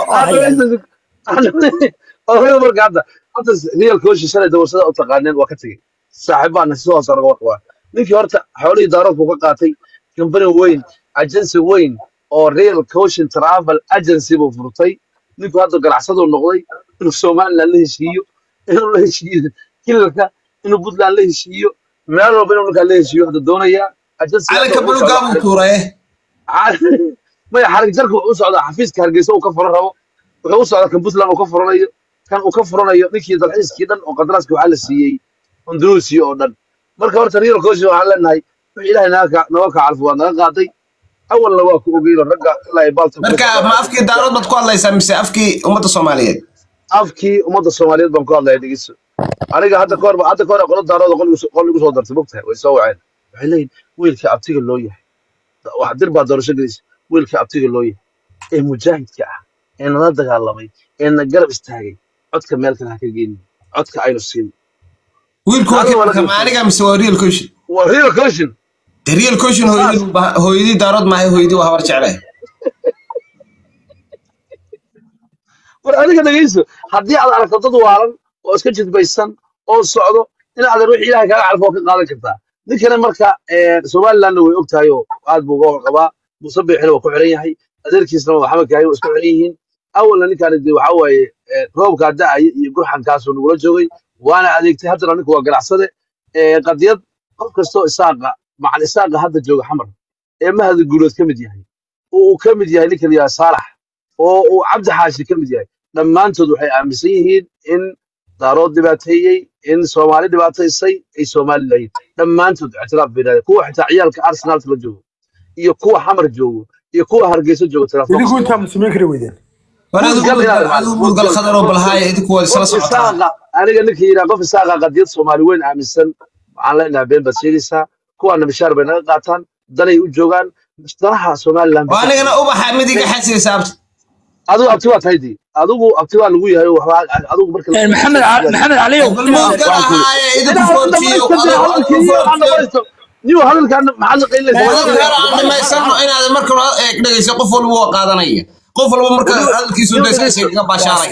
oo marka hadda real coach shalay dawsada u taqaaneen waa ka tagay saaxiibana soo sargo waa ninkii horta xoolihii daarood ku qaatay company weyn agency weyn oo real coach travel agency buu furtay ninkii hadda ganacsado noqday inuu Soomaaliland la heshiiyo inuu la heshiiyo kilalka inuu Puntland la heshiiyo meel walba inuu la heshiiyo hadda doonaya agency calanka buluuga uu tuuray ma xarig jarku u socda xafiiska hargeysa uu ka furan rabo wuxuu u socda kan Puntland uu ka furanayo kan uu ka furanayo ninkii dalxiiskii dhan oo qadaraaska waxa la siiyay Andalusia oo dhan marka horta real coach waxa leenahay wixii ilaahay naga ka calfo waa naga qaaday awalna waa ku ogeeyay ragga ilaa baalta marka ma afkii daarood bad ku hadlaysaa mise afkii ummadda Soomaaliyeed afkii ummadda Soomaaliyeed baan ku hadlayaa dhigeyso aniga hadda koor qolo daarood qol igu soo dartay bogtahay way soo waceen waxay leeyihiin wiilka abtiga loo yahay wax dir baa doorasho gelis wiilka abtiga loo yahay ee mujaahidka ah ee nala dagaalamay ee na garab istaagay codka meel kale ha ka geeynin codka aynu siin wiilku waa aniga mise waa real coach waa real coach real coach hooyadii daarood maahay hooyadii waa habar jeclay war aniga dhageyso haddii aad aragto dad waalan oo iska jidbaysan oo socdo in aad ruux ilaahay kaaga calfo ka qaadan kartaa ninkana marka Soomaaliland way ogtahay oo aad buu uga qabaa musabbixina waa ku xiran yahay adeerkiisna maxamed kaayo isku xiran yihiin awalna ninkan waxa waaye roobka da'ay iyo gurxankaas uu nagula joogay waana adeegtay haddana ninku waa ganacsade qadiyad qof kastoo isaaqa macal isaaqa hadda jooga xamar ee mahad guulood ka mid yahay uu ka mid yahay ninka liyaa saalax oo uu cabdi xaashi ka mid yahay dhammaantood waxay aaminsan yihiin in daarood dhibaateeyey in Soomaali dhibaataysay ay Soomaali leeyihiin dhammaantood ictiraaf beenaday kuwa xitaa ciyaalka Arsenal la joogo iyo kuwa xamar joogo iyo kuwa hargeysa joogo telefoon idigu inta muslimiin kare weydeen mudgal khadar oo balhaay idinku waa isla socotaa aniga ninkii yiraahdo qof isaaqa qadiyad Soomaali weyn aaminsan waxaan leenahay been bad sheegaysaa kuwana mishaar bay naga qaataan danay u joogaan mustaraha Soomaaliland waa anigana ubaxa midiga xasiisa abti adigu abti waa tahay adigu abti waa lagu yahay waxa adigu marka maxamed cali mudgal ahaaye idinku fortiyo niyo hadalkan maxaa qiilaysaa inaad marka dhageyso qof walba waa qaadanaya qof walba marka hadalkiisu deesaysay ka baashaaray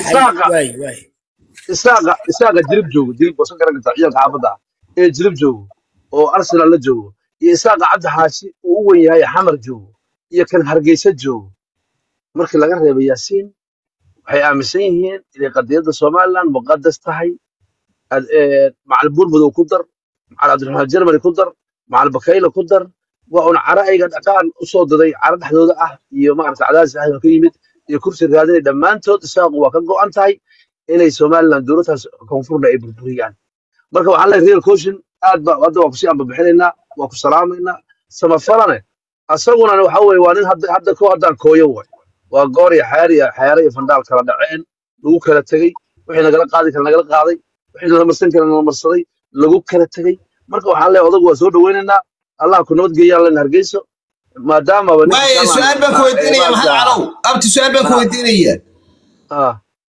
isaaqa jirib joogo jirib oo sanka ragta ciyaalka xaafada ee jirib joogo oo Arsenal la joogo iyo isaaqa cabdi xaashi uu u weyn yahay xamar joogo iyo kan hargeysa joogo markii laga reebay yaasiin waxay aaminsan yihiin inay qadiyadda Soomaaliland muqaddas tahay macal burbudo ku dar macal Cabdiraxmaan Jarmani ku dar macal Bakayla ku dar waa un carayga dhaqan u soo daday cara dhaxdooda ah iyo maarta cadaas ah ka yimid iyo kursi raadinay dhammaantood isaaqu waa ka go'an tahay inay Soomaaliland dowladdaas koonfurna ay burburiyaan marka waxaan leeyahay real coach aad ba hadda waa ku sii amba bixinayna waa ku salaamayna samafalane asaguna waxa weeye waa nin hadda ko haddaan kooyo way waa goor iyo xayaar iyo fandaal kala dhaceen lagu kala tagay wixii nagala qaaday wixii la marsan kara la marsaday lagu kala tagay marka waxaan leeyahay odagu waa soo dhaweynaynaa Allah ku nabad geeyaan la hargeyso maadaama su'aal baan ku weydiinaya maxamed calow abti su'aal baan ku weydiinaya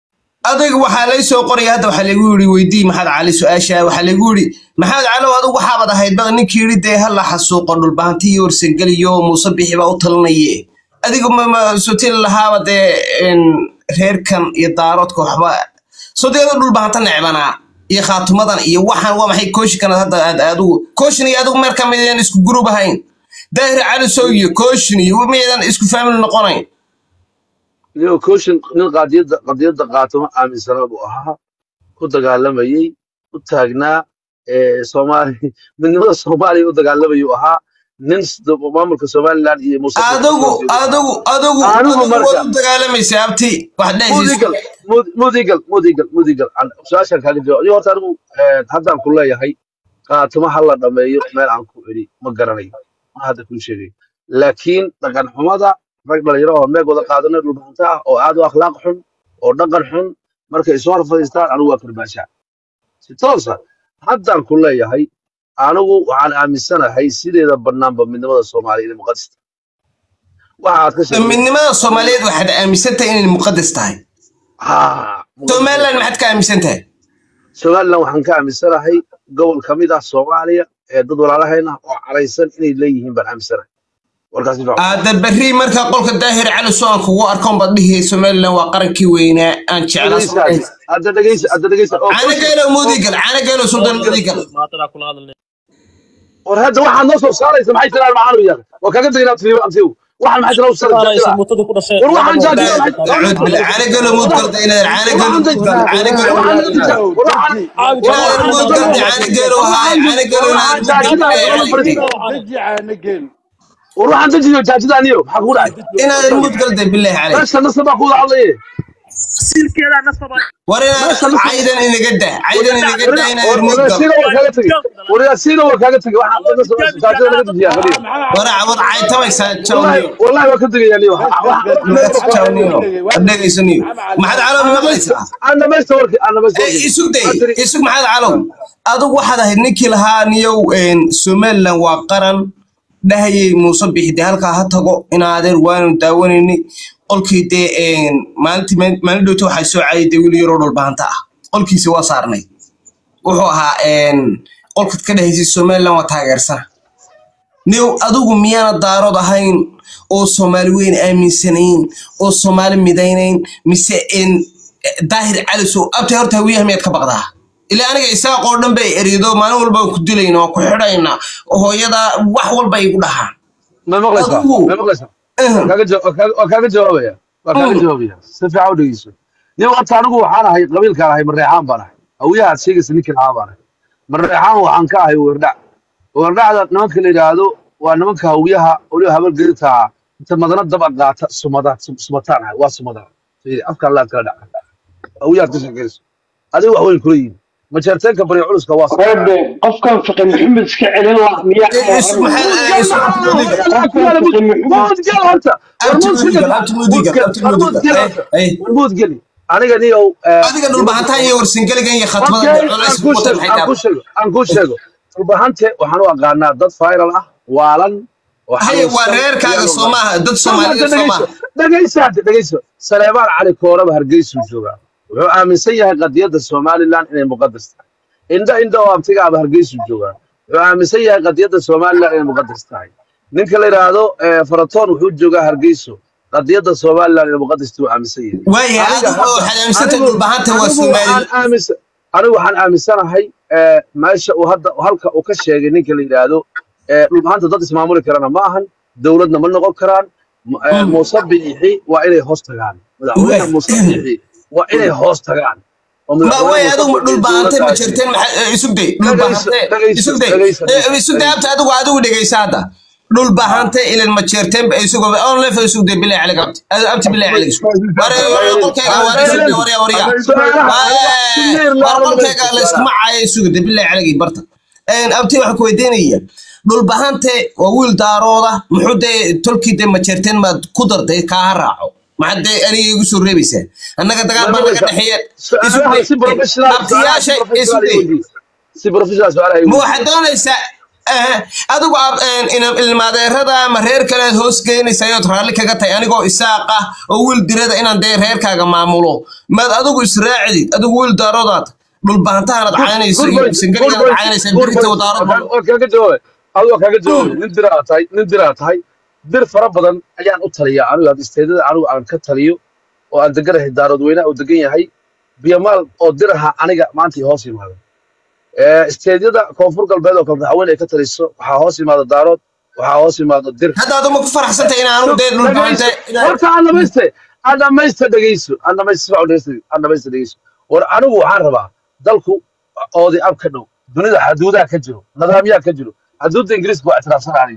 adiga waxaa lay soo qoray hadda waxaa lagu yiri weydii maxaad cali su'aasha waxaa lagu yiri maxaad cali adigu waxaad ahayd bad ninkii yiri de hal la xasuuqo dhul baantii warsan galiyo Muuse Bixi baa u talanaye adigu ma suutil lahaaba de reerkan iyo daaroodka waxba sodeedo dhul baanta necbana iyo khaatumadan iyo waxaan waa maxay kooshikan hadda adigu kooshin iyo adigu marka mideen isku group ahayn daahir cali soo iyo kooshin iyo mideen isku family noqonayn iyo kooshin nin qadiyada qaatoma aaminsan oo ahaa ku dagaalamayay u taagnaa Soomaali midnimada Soomaaliya u dagaalamayay ahaa nin maamulka Somaliland iyo Muuse adigu dagaalamayay abti wax dhaysay mudigal su'aashan kaaga jawaab iyo horta anigu haddaan ku leeyahay qaatoma hal la dhameeyo meel aan ku iri ma garanayo ma hadda ku sheegay laakiin dhaqan xumada rag dhalinyaro oo meeg wada qaadanay dhul baanta oo aad u akhlaaq xun oo dhaqan xun markay soo horfadhiistaan anigu waa karbaasha si toos ah haddaan ku leeyahay anigu waxaan aaminsanahay sideeda banaanba midnimada Soomaaliya inay muqaddas waxaad ka sheegay midnimada Soomaaliyeed waxaad aaminsantahay inay muqaddas tahay Somaliland maxaad ka aaminsantahay Somaliland waxaan ka aaminsanahay gobol kamid ah Soomaaliya ee dad walaalahayna oo caraysan inay leeyihiin baan aaminsanahay هذا بري مركا قولك داهر على سؤال كوا أرقام بديه سومالنا وقرنكي وينا أنت على هذا دقيس أنا قالوا موديقل أنا قالوا سلطان موديقل ما طلع كل هذا وهذا واحد نص صار يسمع يتلعب معاه وياه وكذا تقدر تفهم أمسيو واحد ما حد نص صار وروح عن جاد أنا قالوا موديقل أنا قالوا موديقل أنا قالوا هاي أنا قالوا وروح عند الجيل جاجدا نيو حقول عليه انا الموت قلت بالله عليك بس نصب اقول عليه سيل كذا نصب ورينا عيدا اني قد انا الموت ورينا سيلو وكاغا تغي واحد نصب جاجدا نغد جيا خليل ورا عيد توي ساجوني والله ما كنت يعني ادغيسني ما حد عالم مقليس انا ما استورك اسوق ما حد عالم ادو waxaad ahayd ninkii lahaa niyow Somaliland waa qaran dhahay Muuse Bixi halka ha tago inaadeer waanu daawanayni qolkii de maalin dhowto waxay soo caayday wiil yar oo dhul baanta ah qolkiisa waa saarnay wuxuu ahaa qolka ka dhahaysay Somaliland waa taageersan niyow adigu miyaana daarood ahayn oo Soomaali weyn aaminsanayn oo Soomaali midaynayn mise daahir cali soo abtay horta wiyaha miyad ka baqdaa إلا أنا إساق قردن بي إريدو ما نقول بكدلين وكحرينا وهيدا وحول بيقولها ما مغلسة كاجا جوابيا سفي عودة يسوع نيو أتانو حنا هاي قبيل كان هاي مريحان بنا أو يا شيء سنيك العابنا مريحان وعن كاهي وردع هذا نمك اللي جادو ونمك هويها وليها بالقرطة أنت مدنا دبع قاعد سمتان واسمتان أفكار لا تردع أو يا تشكيس هذا هو الكريم ما شرتك بري علوس كواس أفكار فقط محمد سكعل الله مياه اسمه المود قلي أنا قال يو أنا قال البهانتان يورسين قال جاي خطبة أنقول شيء البهانتة وحنو أقارنا ضد فايرل والن هاي ورير كان صومها ضد صومالي صومها دقيسة سليمان علي كورة بهرجيس وجوها وآمن سيها قضية Somaliland إنه مقدس إنده وابتقى بهرجيس وجوها وآمن سيها قضية Somaliland إنه مقدس تاعي ننكل إرادو فرطان وحود جوها هرجيسو قضية Somaliland إنه مقدس تو آمن سيها ويا هذا مسنت البهانة والسومالي أنا وحن آمن سنة هاي ماشى وهلك وكشة ننكل إرادو البهانة ضد اسمه كرنا معهن دولتنا من نقول كران Muuse Bixi waa inay hoos tagaan madaxweynaha Muuse Bixi waa inay hoos tagaan ma way adigu dhul baantay ma jirteen isugday dhul baantay isugday adigu dhageysaada dhul baantay ilaa ma jirteen isugu on leef isugday bilaa cali abti bilaa cali qolkayga qolkayga la isma caay isugday bilaa cali barta abti wax ku weydiinaya dhul bahante waa wiil daarooda muxuu de tolkii ma jirteen ma ku darday ka raaco ma hadda aniga igu soo reebaysaa annaga dagaal baan laga dhaxeeyay si professional su'aalahay ma waxa doonaysaa adigu ilmaadeerada ama reer kaleed hoos geenaysayood raalli kaga tahay anigoo isaaq ah oo wiil dirada inaan dee reerkaaga maamulo maad adigu israacdid adigu wiil daarodaad dhulbaantahanad caynayso iyo singariyaad caynaysa birita wadaarad kaga jawaab adoo kaga jawaab nin diraa tahay dir fara badan ayaan u taliyaa anigu had isteedada anigu aan ka taliyo oo aan deganahay daarood weynaha uu degan yahay biyamaal oo diraha aniga maanta hoos yimaada isteedyada koonfur galbeed oo kale haween ay ka taliso waxaa hoos yimaada daarood waxaa hoos yimaada dir hadda aduma ku faraxsantay inaanu dee dhulbaanta horta aan dhamayste dhegeyso war anigu waxaan rabaa dalku oodi ab ka dhow dunida xaduudaha ka jiro nidaamyaha ka jiro xaduudda ingiriiska waa ictiraafsan aniga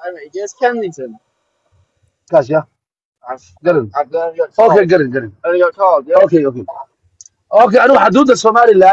كاشيا قرن اوكي قرن اوكي انا حدود الصومالي لان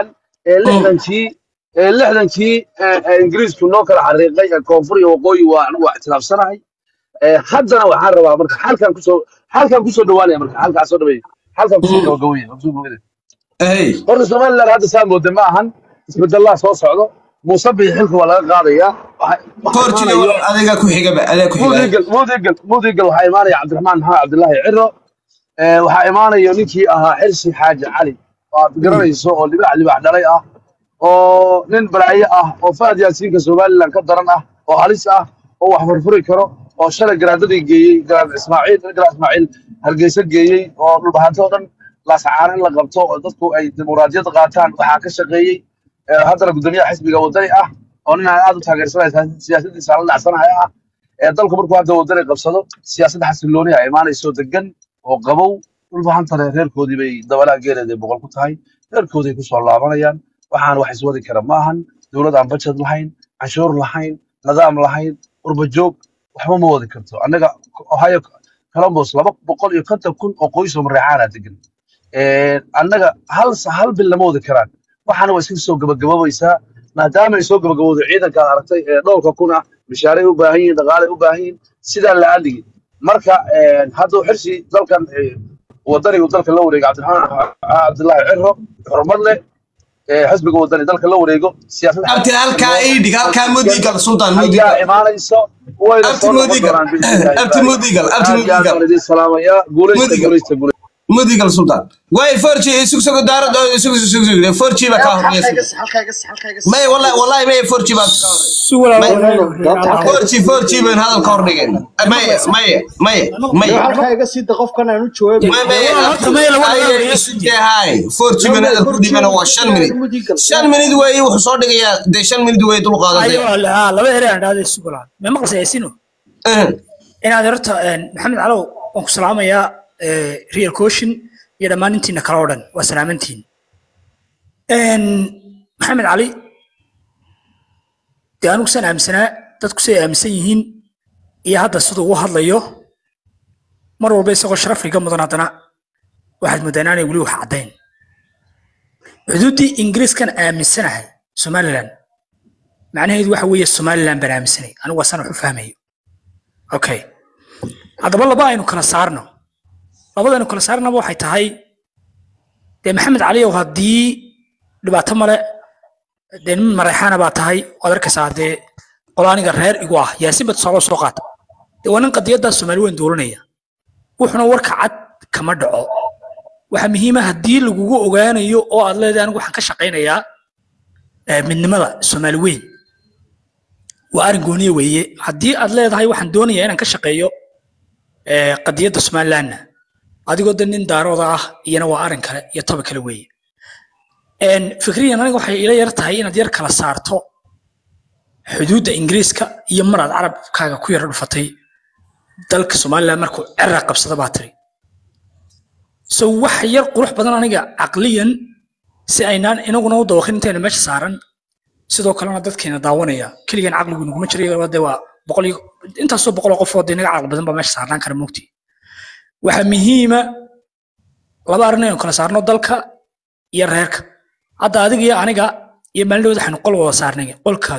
لحدنكي انجليز كنو كلا حريقي كونفوري وقوي وانا اعتراف سنهي حدنا waxaan rabaa marka halkan ku soo dhawaanaya marka halka soo dhaweey halkan ku soo gowiyay horta Soomaaliland hadda saamooday ma ahan isbedel soo socdo musabbix xilka waa laga qaadaya Portugal adiga ku xigaba mudigal waxa imaanaya Cabdiraxmaan Cabdullaahi Ciro waxa imaanaya ninkii ahaa Xirsi Xaaji Cali oo garanayso oo libax dhalay ah oo nin baraaye ah oo Faad Yaasiinka Soomaaliland ka daran ah oo halis ah oo wax furfuri karo oo shalay garaadadii geeyay garaad Ismaaciil Hargeysa geeyay oo dhulbahanto dhan la saaran la qabto oo dadku ay dimuqraadiyad qaataan waxa ka shaqeeyay haddana gudoomiyaha xisbiga wadani ah oo nin aad u taageersanay siyaasadiisa la dhacsanahay ah dalku markuu hadda wadani qabsado siyaasadda xasilooni ay imaanayso degan oo qabow dhulbahanta reerkoodii bay dabalaa geeleeday boqol ku tahay reerkoodii ku soo laabanayaan waxaan wax iswadi kara maahan dawlad aan budget lahayn canshuur lahayn nidaam lahayn urba joog waxba ma wadi karto annaga Ohio Columbus 250,000 oo qoys oo Mareykaan degan annaga hal bil lama wadi karaan waxaana way iska soo gabagabaysaa maadaama ay soo gabagabowdo ciidanka aragtay dhowrka kuna mishaare u baahan yihiin dhaqaale u baahan yihiin sida la adigi marka hadda xirsi dalkan wadaniga dalka la wareegay Cabdiraxmaan Cabdullaahi Ciro horumar leh xisbiga wadani dalka la wareego siyaasadda abti halka idig halka mudigal sultan mudigal imaanayso abti mudigal salaamaya guulaysta mudigal sultan way forji isugu daarad isugu forji ba ka horeysa may wallahi may forji ba forji ban hadal ka hordhigeen may halkayga sida qofkan aanu joogay hay forji ban hadal ku dhibana waa 5 minute 5 minute way wuxuu soo dhigayaa de 5 minute way dul qaadatay laba heer aan dhaade isugu laa ma maqsaysino inaad horta maxamed calow waan ku salaamayaa real caution iyo dhammaantiina kala oo dhan waa salaamantiin maxamed cali dee anigu san aaminsanaa dadku say aaminsan yihiin iyo hadda siduu ugu hadlayo mar walba isagoo sharaf iga mudan haddana waxaad mooddaa inaanay weli wax caddayn xuduuddii ingiriiskan aaminsanahay somaliland macnaheedu waxa weeye somaliland baan aaminsanay anigu waa san wax u fahmayo okay haddaba laba aynu kala saarno labadaynu kala saarnaba waxay tahay dee maxamed cali oo haddii dhibaato male dee nin Mareykaana baa tahay waad arkaysaa dee qolaaniga reer igu ah Yaasiin bad soo qaata dee waa nin qadiyadda Soomaali weyn dooranaya wuxuuna warka cad kama dhaco waxa muhiim ah haddii lagugu ogaanayo oo aad leedahay anigu waxaan ka shaqaynayaa midnimada Soomaali weyn waa arrin gooniye weeye haddii aad leedahay waxaan doonayaa inaan ka shaqeeyo qadiyadda Somaliland adigoo nin daarooda ah iyana waa arrin kale iyo toba kale weeye fikriyan aniga waxay ila yar tahay inaad yar kala saarto xuduudda ingiriiska iyo maraad carabkaaga ku yar dhufatay dalka Soomaaliland markuu cirra qabsada baa tiri soo wax yar qurux badan aniga aqliyan si aynaan inaguna u dawaqin intaana meesha saaran sidoo kalena dadkeena daawanaya kaliyan aqligu nuguma jiray wada waa intaasoo boqol qof oo inaga aqal badan baa meesha saarnaan kara mugti waxa muhiima laba arrin oo kala saarno dalka iyo reerka hadda adiga iyo aniga iyo maalin waxaan qol wada saarnay qolka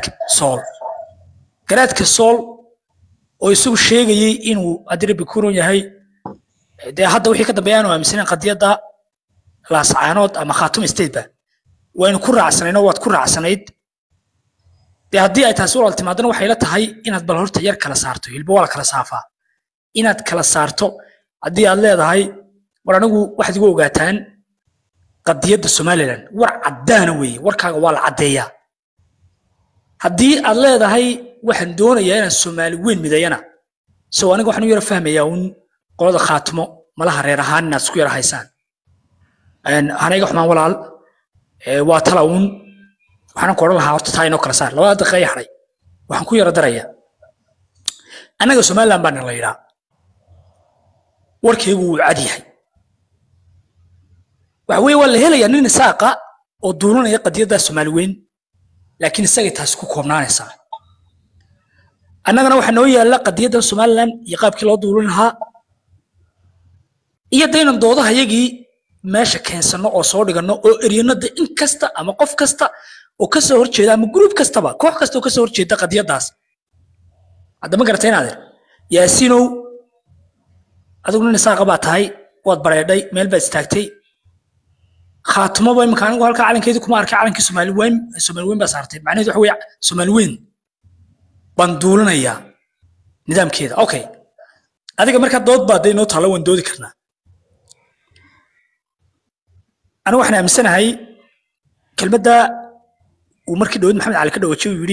garaadka sool oo isugu sheegayay inuu adribi kuron yahay de hadda wixii ka dambeeyay aanu aaminsan qadiyada la sacaanood ama Khatum State ba waynu ku raacsanayn waad ku raacsanayd dee haddii ay taasi walaal timaadana waxay la tahay inaad bal horta yar kala saarto hilbo waa la kala saafaa inaad kala saarto haddii aad leedahay war anigu waxaad igu ogaataan qadiyadda somaliland war caddaana weeye warkaaga waa la caddeeyaa haddii aad leedahay waxaan doonayaa inaan soomaali weyn midayana so aniga waxaan u yara fahmayaa uun qolada khaatimo malaha reer ahaan inaad isku yara haysaan hanayga xumaan walaal waa tala uun waxaan ku odhan lahaa horta taa inoo kala saar labada daqiiqa hadhay waxaan ku yara darayaa annaga somaliland baana la yidhaa warkaygu wuu cad yahay waxa weeye waa la helayaa nin isaaqa oo duulanaya qadiyadda soomaali weyn laakiin isagay taasi ku koobnaanaysaa annagana waxaa noo yaalla qadiyadda somaliland iyo qaabkii loo duulin lahaa iyo daynan doodaha yagii meesha keensano oo soo dhigano oo eryanada in kasta ama qof kasta oo ka soo horjeeda ama group kastaba koox kasta oo ka soo horjeeda qadiyadaas hadda ma garatay inaad yaasinow adigu nin isaaqa baa tahay waad bareedhay meel baad istaagtay khaatimo bay imika anigu halkaa calankeedii kuma arkay calankii soomaali weyn baa saartay macnaheedu waxa weeye soomaali weyn baan duulinayaa nidaamkeeda okay adiga markaa dood baa dee inoo taalla waan doodi karnaa أنا وإحنا أمسنا هاي كلمة ده ومركي داود محمد علي كده وشيء يقولي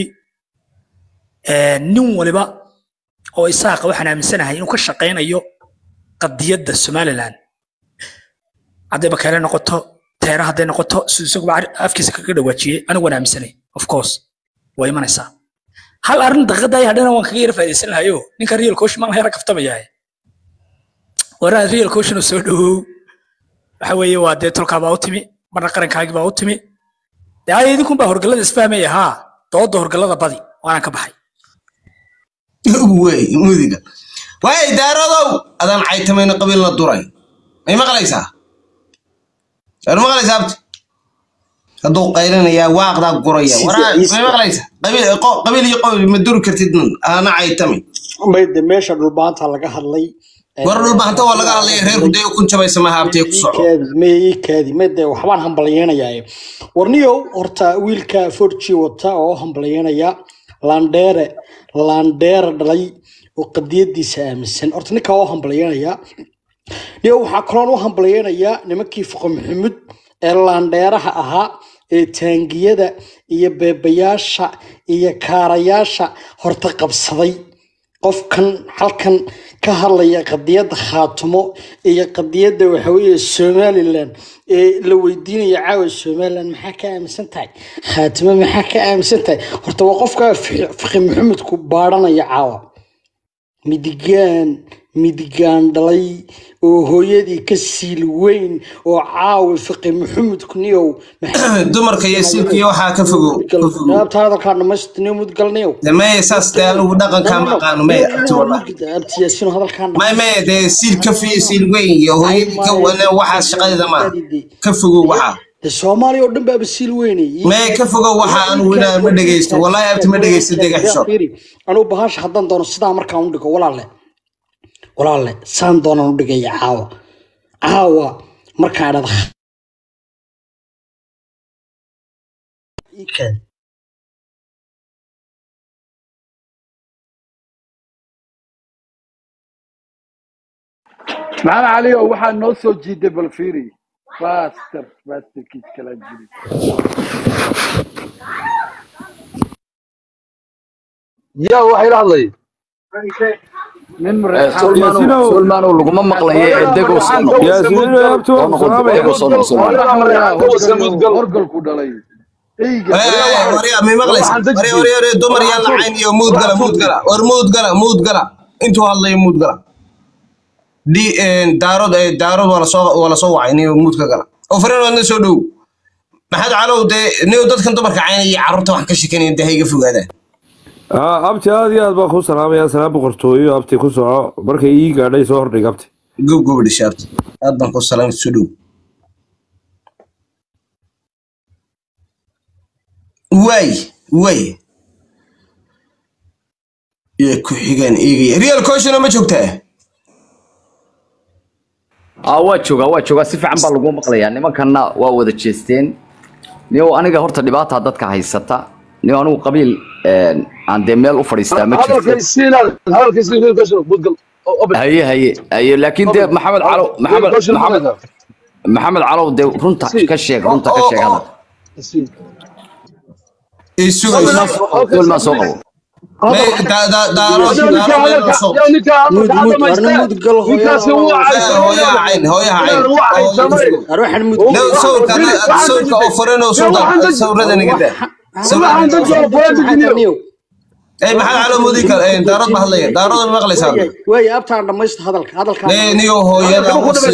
نوم ولا بقى أو إساق وإحنا أمسنا هاي إنه كشقين أيو قد يد السمال الآن عدي بكرة نقطة تيرا هذا نقطة سوق بعد أفكس كده وشيء أنا وأنا أمسنا of course ويما نسا هل أرن دغدا يهدنا وانكير في السنة هايو نكرر الكوش ما هيرك فتما جاي ورا ريال كوش نسودو waxaweye waa dee tolkaa baa u timi marna qarankaagi baa u timi dee ay idinkun baa horgallada isfahmaya haa dooda horgallada badi waanaan ka baxay wey mudiga waay daaradow adaan caytamayna qabiilna duray may maqlaysaa ar maqlaysaa abti hadduu qaylinayaa waaqdaa guraya waraa may maqlaysaa qabiil iyo qowl ma duri kartid ana caytamay mayde meesha dhulbaanta laga hadlay war dhulbaanta waa laga hadlay reerku dee kun jabaysa ma haabtay ku soco meeykaadi mayde waxbaan hambalyeynaya warniyow horta wiilka forji wata oo hambalyeynaya landheere dhalay oo qadiyadiisa aaminsan horta ninka oo hambalyeynaya niyo waxaa kaloon u hambalyeynaya nimankii fuqo maxamuud ee landheeraha ahaa ee taangiyada iyo beebayaasha iyo kaarayaasha horta qabsaday qofkan halkan ka hadlaya qadiyada khaatimo iyo qadiyada waxa weeye Somaliland ee la weydiinayo caawa Somaliland maxaa ka aaminsan tahay khaatimo maxaa ka aaminsan tahay horta waa qofka fiqi maxamed ku baaranaya caawa midigaan dhalay oo hooyadii ka siil weyn oo caawa fiqi maxamed kuniyow dumarka iyo siilkii waxaa ka fogow taada ka dhameystirnay mudgalnayow damay saas taal ugu dhaqanka ma qaano may abtiyaasino hadalkan may de siil ka fi siil weyn iyo hooyadii ka wana waxa shaqadeeda ma ka fogow waxa Soomaaliya oo dhan baa basiil weynay may ka fogow waxa aan wada ma dhageysto wallahi abti ma dhageysto deega xisho anu bahaash hadan doono sida markaan u dhigo walaalle saan doonaan u dhigaya caawa markaa dhada معنا علي waxaa noo soo jiiday balfiiri faster kiis kala jiri يا واحد الله من سلمان لغuma maqlayo eedego horgal ku dhalay wariya may maqlaysaa wariya dumar yaa la cayn iyo muud gala intuu hadlayo muud gala daarod wala soo wacay inuu muud ka gala oo fareenadna soo dhow maxaad calow dee niyo dadkan dumarka cayn iyo carruurta wax ka sheekanayeen dahayga fogaadaan abti aad iyo aad baan ku salaamayaa salaam boqortooyo abti ku soco markay ii gaadhay soo hordhig abti gob dhishaabti aad baan ku salaamay soo dhow way iyo ku xigaan eegay real coachna ma joogtaa waa joogaa si fiican baa lagu maqlayaa nimankanna waa wada jeesteen niyo aniga horta dhibaata dadka haysata نيو أنا قبيل عندي ميل وفريستا ما هذا تشوف الكيسين هذا الكيسين ريال كوشن بدقل هي لكن ده محمد علو محمد علو ده رنتا كشيك هذا كل ما سوقه اي محل على موديك دارد بهليه دارد مقليس هذا واي ابتا دمشت هذلك نيو هويدا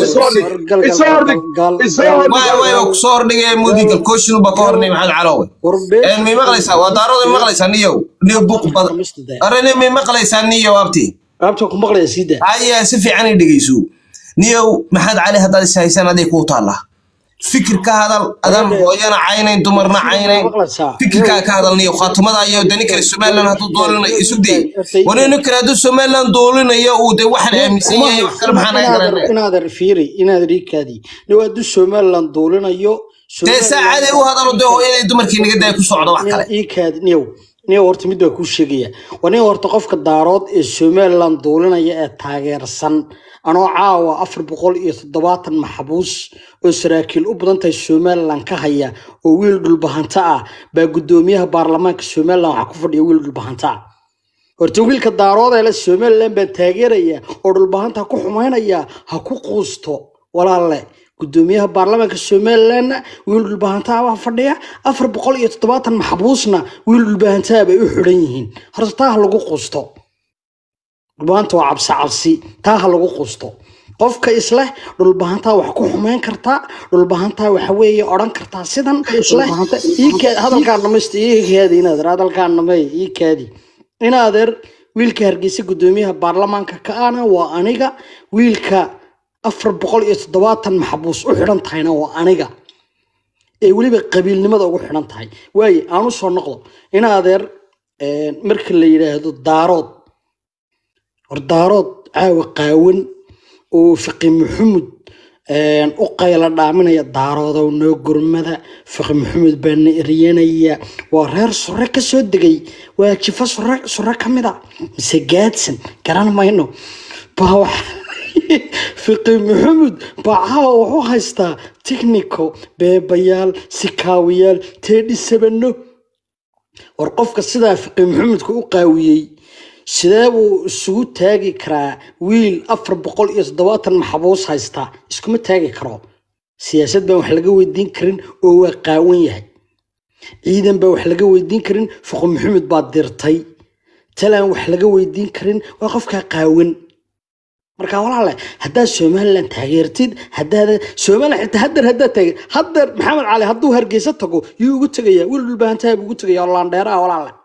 واي كسور دغه موديك كوشن بكورني محل علوي مي مقليس ودارد مقليس نيو بوق بد ارني مي مقليس نيو ابتي ku maqlaysiida ay si fiican ay dhigayso niyow maxad cali hadal saysan aday ku taala fikirka hadal adam hooyana caynayn dumarna caynayn fikirka ka hadal niyow khaatimada ayo dani kale Soomaaliland hadu doolinayo isu day waneen kale hadu Soomaaliland doolinayo uu de waxan aaminsan yahay wax kale maxaan ay garanay inaad fiiri inaad riikadi hadu Soomaaliland doolinayo saacade uu hadal de hooyada dumarkii naga day ku socdo wax kale iikad niyow horta mid baa ku sheegaya wana horta qofka daarood ee Soomaaliland doolinaya ee taageersan anoo caawa 470 maxbuus oo saraakiil u badan tahay Soomaaliland ka haya oo wiil dhulbahanta ah baa gudoomiyaha baarlamaanka Soomaaliland waxa ku fadhiya wiil dhulbahanta horta wiilka daarood ee Soomaaliland baa taageeraya oo dhulbahanta ku xumaynaya ha ku quusto walaalle gudoomiyaha baarlamaanka Soomaaliland wiil dhulbahanta ah fadhiya 470 maxbuusna wiil dhulbahanta bay u xiran yihiin horta taa lagu quusto dhulbahanta waa cabsi taa lagu quusto qofka isla dhulbahanta wax ku xumeyn karta dhulbahanta waxa weeye oran karta sidan isla hadalkaan dhamaysta iigeedi inaad hadalkaan dhamay iigeedi inaad wiilka Hargeysa gudoomiyaha baarlamaanka ka ana waa aniga wiilka 470 maxbuus u xiran tahayna waa aniga ee waliba qabiilnimada ugu xiran tahay way aanu soo noqdo in adeer marka la yiraahdo daarood caawa qaawan oo Fiqi Maxamed u qayla dhaaminaya daarood oo noo gurmada Fiqi Maxamed baan eriyanaya waa reer sore ka soo degay waa jifa sore kamida mise gaadsan garan mayno baa Fiqi Maxamed baa wuxuu haystaa technical beebayaal sikaawiyaal teedhisabano war qofka sida Fiqi Maxamed ku qaawiyay sidee uu isugu taagi karaa wiil 470 maxbuus haysta iskuma taagi karo siyaasad baan wax laga weydiin karin oo waa qaawan yahay ciidan baa wax laga weydiin karin Fiqi Maxamed baa dirtay talaan wax laga weydiin karin waa qofka qaawan marka walaalahay hadaa Soomaaliland taageertid hadaa Soomaaliland xitaa hadaa taageer hadaa Maxamed Cali haduu Hargeysa tago yuu ugu tagayaa wiil dhulbahanta ugu tagayaa Laandheera walaalahay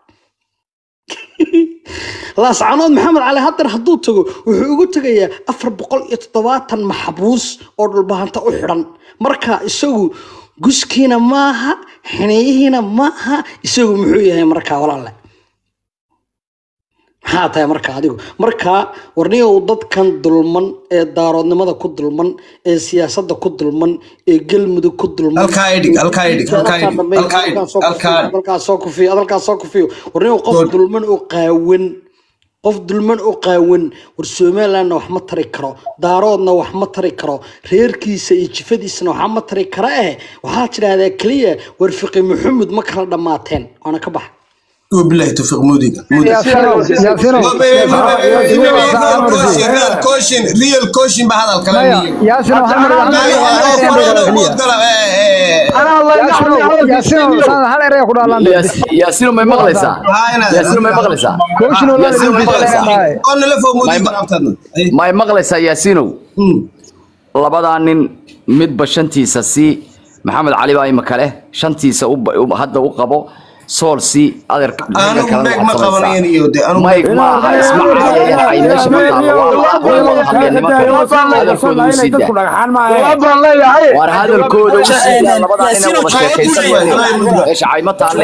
la sacanood Maxamed Cali haduu tago wuxuu ugu tagayaa 470 maxbuus oo dhulbahanta u xiran marka isagu guskiina maaha xinayhiina maaha isagu muxuu yahay marka walaalahay haata marka adigu marka warniyo dadkan dulman ee daaroodnimada ku dulman ee siyaasadda ku dulman ee galmudug ku dulman halka soo kufiyo warniyo qof dulman oo qaawan war Soomaaliland wax ma tari karo daaroodna wax ma tari karo reerkiisa iyo jifadiisna wax ma tari kara waxa jiraahdaa kaliya war Fiqi Maxamed ma kala dhamaateen ana ka bax وبالله توفيق موديك ريال كوشن بهذا الكلام ياسين ما مغلسة ياسين ما مغلسة ما مغلسة ياسينو لبضان مد بشنتي ساسي محمد علي باي مكاله شنتي سو هذا وقبو سولسي أدر أنا ما قبلين يودي أنا ما اسمع عين ليش ما هذا الكود ايش عاي ما تعلم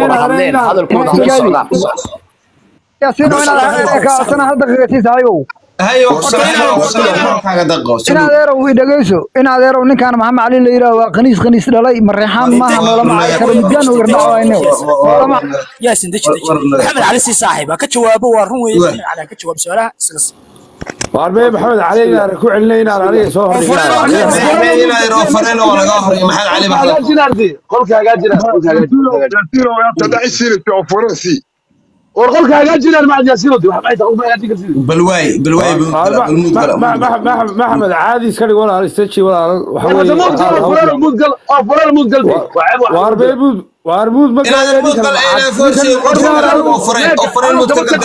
هذا الكود هاي وقصنا حاجة دقة إن هذا رو يدقيسو إن هذا رو نكان محمد علي اللي يرى قنيس دلائي مريحان ما هم ولا مع كرمجان وقرناوا إنه يا سندش محمد علي سي صاحبه كجوابه وروي على كجواب سؤالها واربي محمد علي إنا ركوع علينا على صوت هنا يروفرين ولا قهر محمد علي محمد جناردي قولك يا جنار قولك يا جنار تدعي سيرة أوفرنسي ورقولك يا جنار مع جاسيرو دي وحبايت أقول ما يعطيك بالواي محمد عادي سكري ولا الاستشي ولا وحوي فرار موت قلبي واربود ما كان هذا الموت قال انا فرشي اوفرين موت قال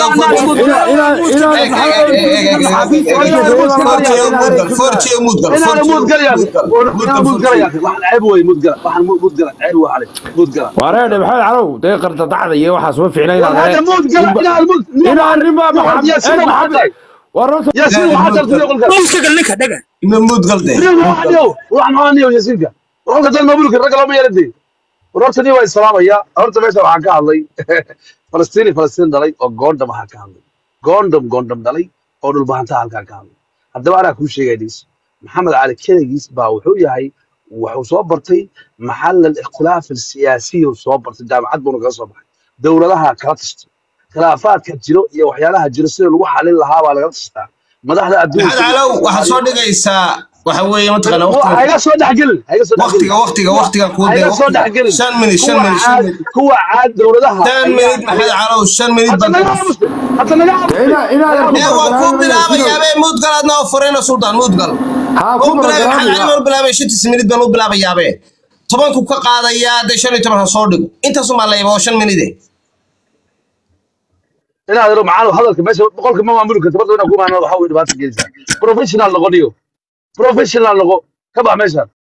فرشي موت قال يا اخي واحد عيب وي موت قال واحد موت قال عيب وعلي موت قال واريد بحال عرو دقر تضعد iyo waxa soo fiicnay هذا موت قال ina arrima maxamed ورث ياسين وحصل في يقول قال موت قال لك دغ موت قال ده waxaan ياسين قال روح قال مبروك الرجل ما يردي ورث دي way salaamaya horta meesha waxaan ka hadlay Falastiin dhalay oo goondam waxa ka hadlay goondam dhalay oo dhul baahanta halka ka hadlay hadaba ana ku sheegaydiis maxamed cali keligiis baa wuxuu yahay wuxuu soo bartay maxal al-ikhtilaaf al-siyaasi oo soo bartay jaamacad buu ka soo baxay dawladaha kala tashto khilaafaadka jiro iyo waxyaalaha jiro sida lagu xalin lahaa baa laga tashtaa madaxda adduunka maxad calow waxa soo dhigaysaa waxa weeye mataqana hayga soo dhaxgal waqtiga ku day 5 minutes kuwa caad dawladaha 10 minutes maxad calow 5 minutes hadda naga waa ku bilaabayaa mood galaadna oo fureyna sultan mood gal ku bilaabay 5 minutes baan u bilaabayaa 10 ku ka qaadaya 15 soo dhigo inta Soomaaliya 5 minutes ina adro macaan hadalka meesha boqolka ma maamuli karto bardo ina ku maano waxa way dhibaato geeysa professional lagu dhiyo professional lagu ka baa meesha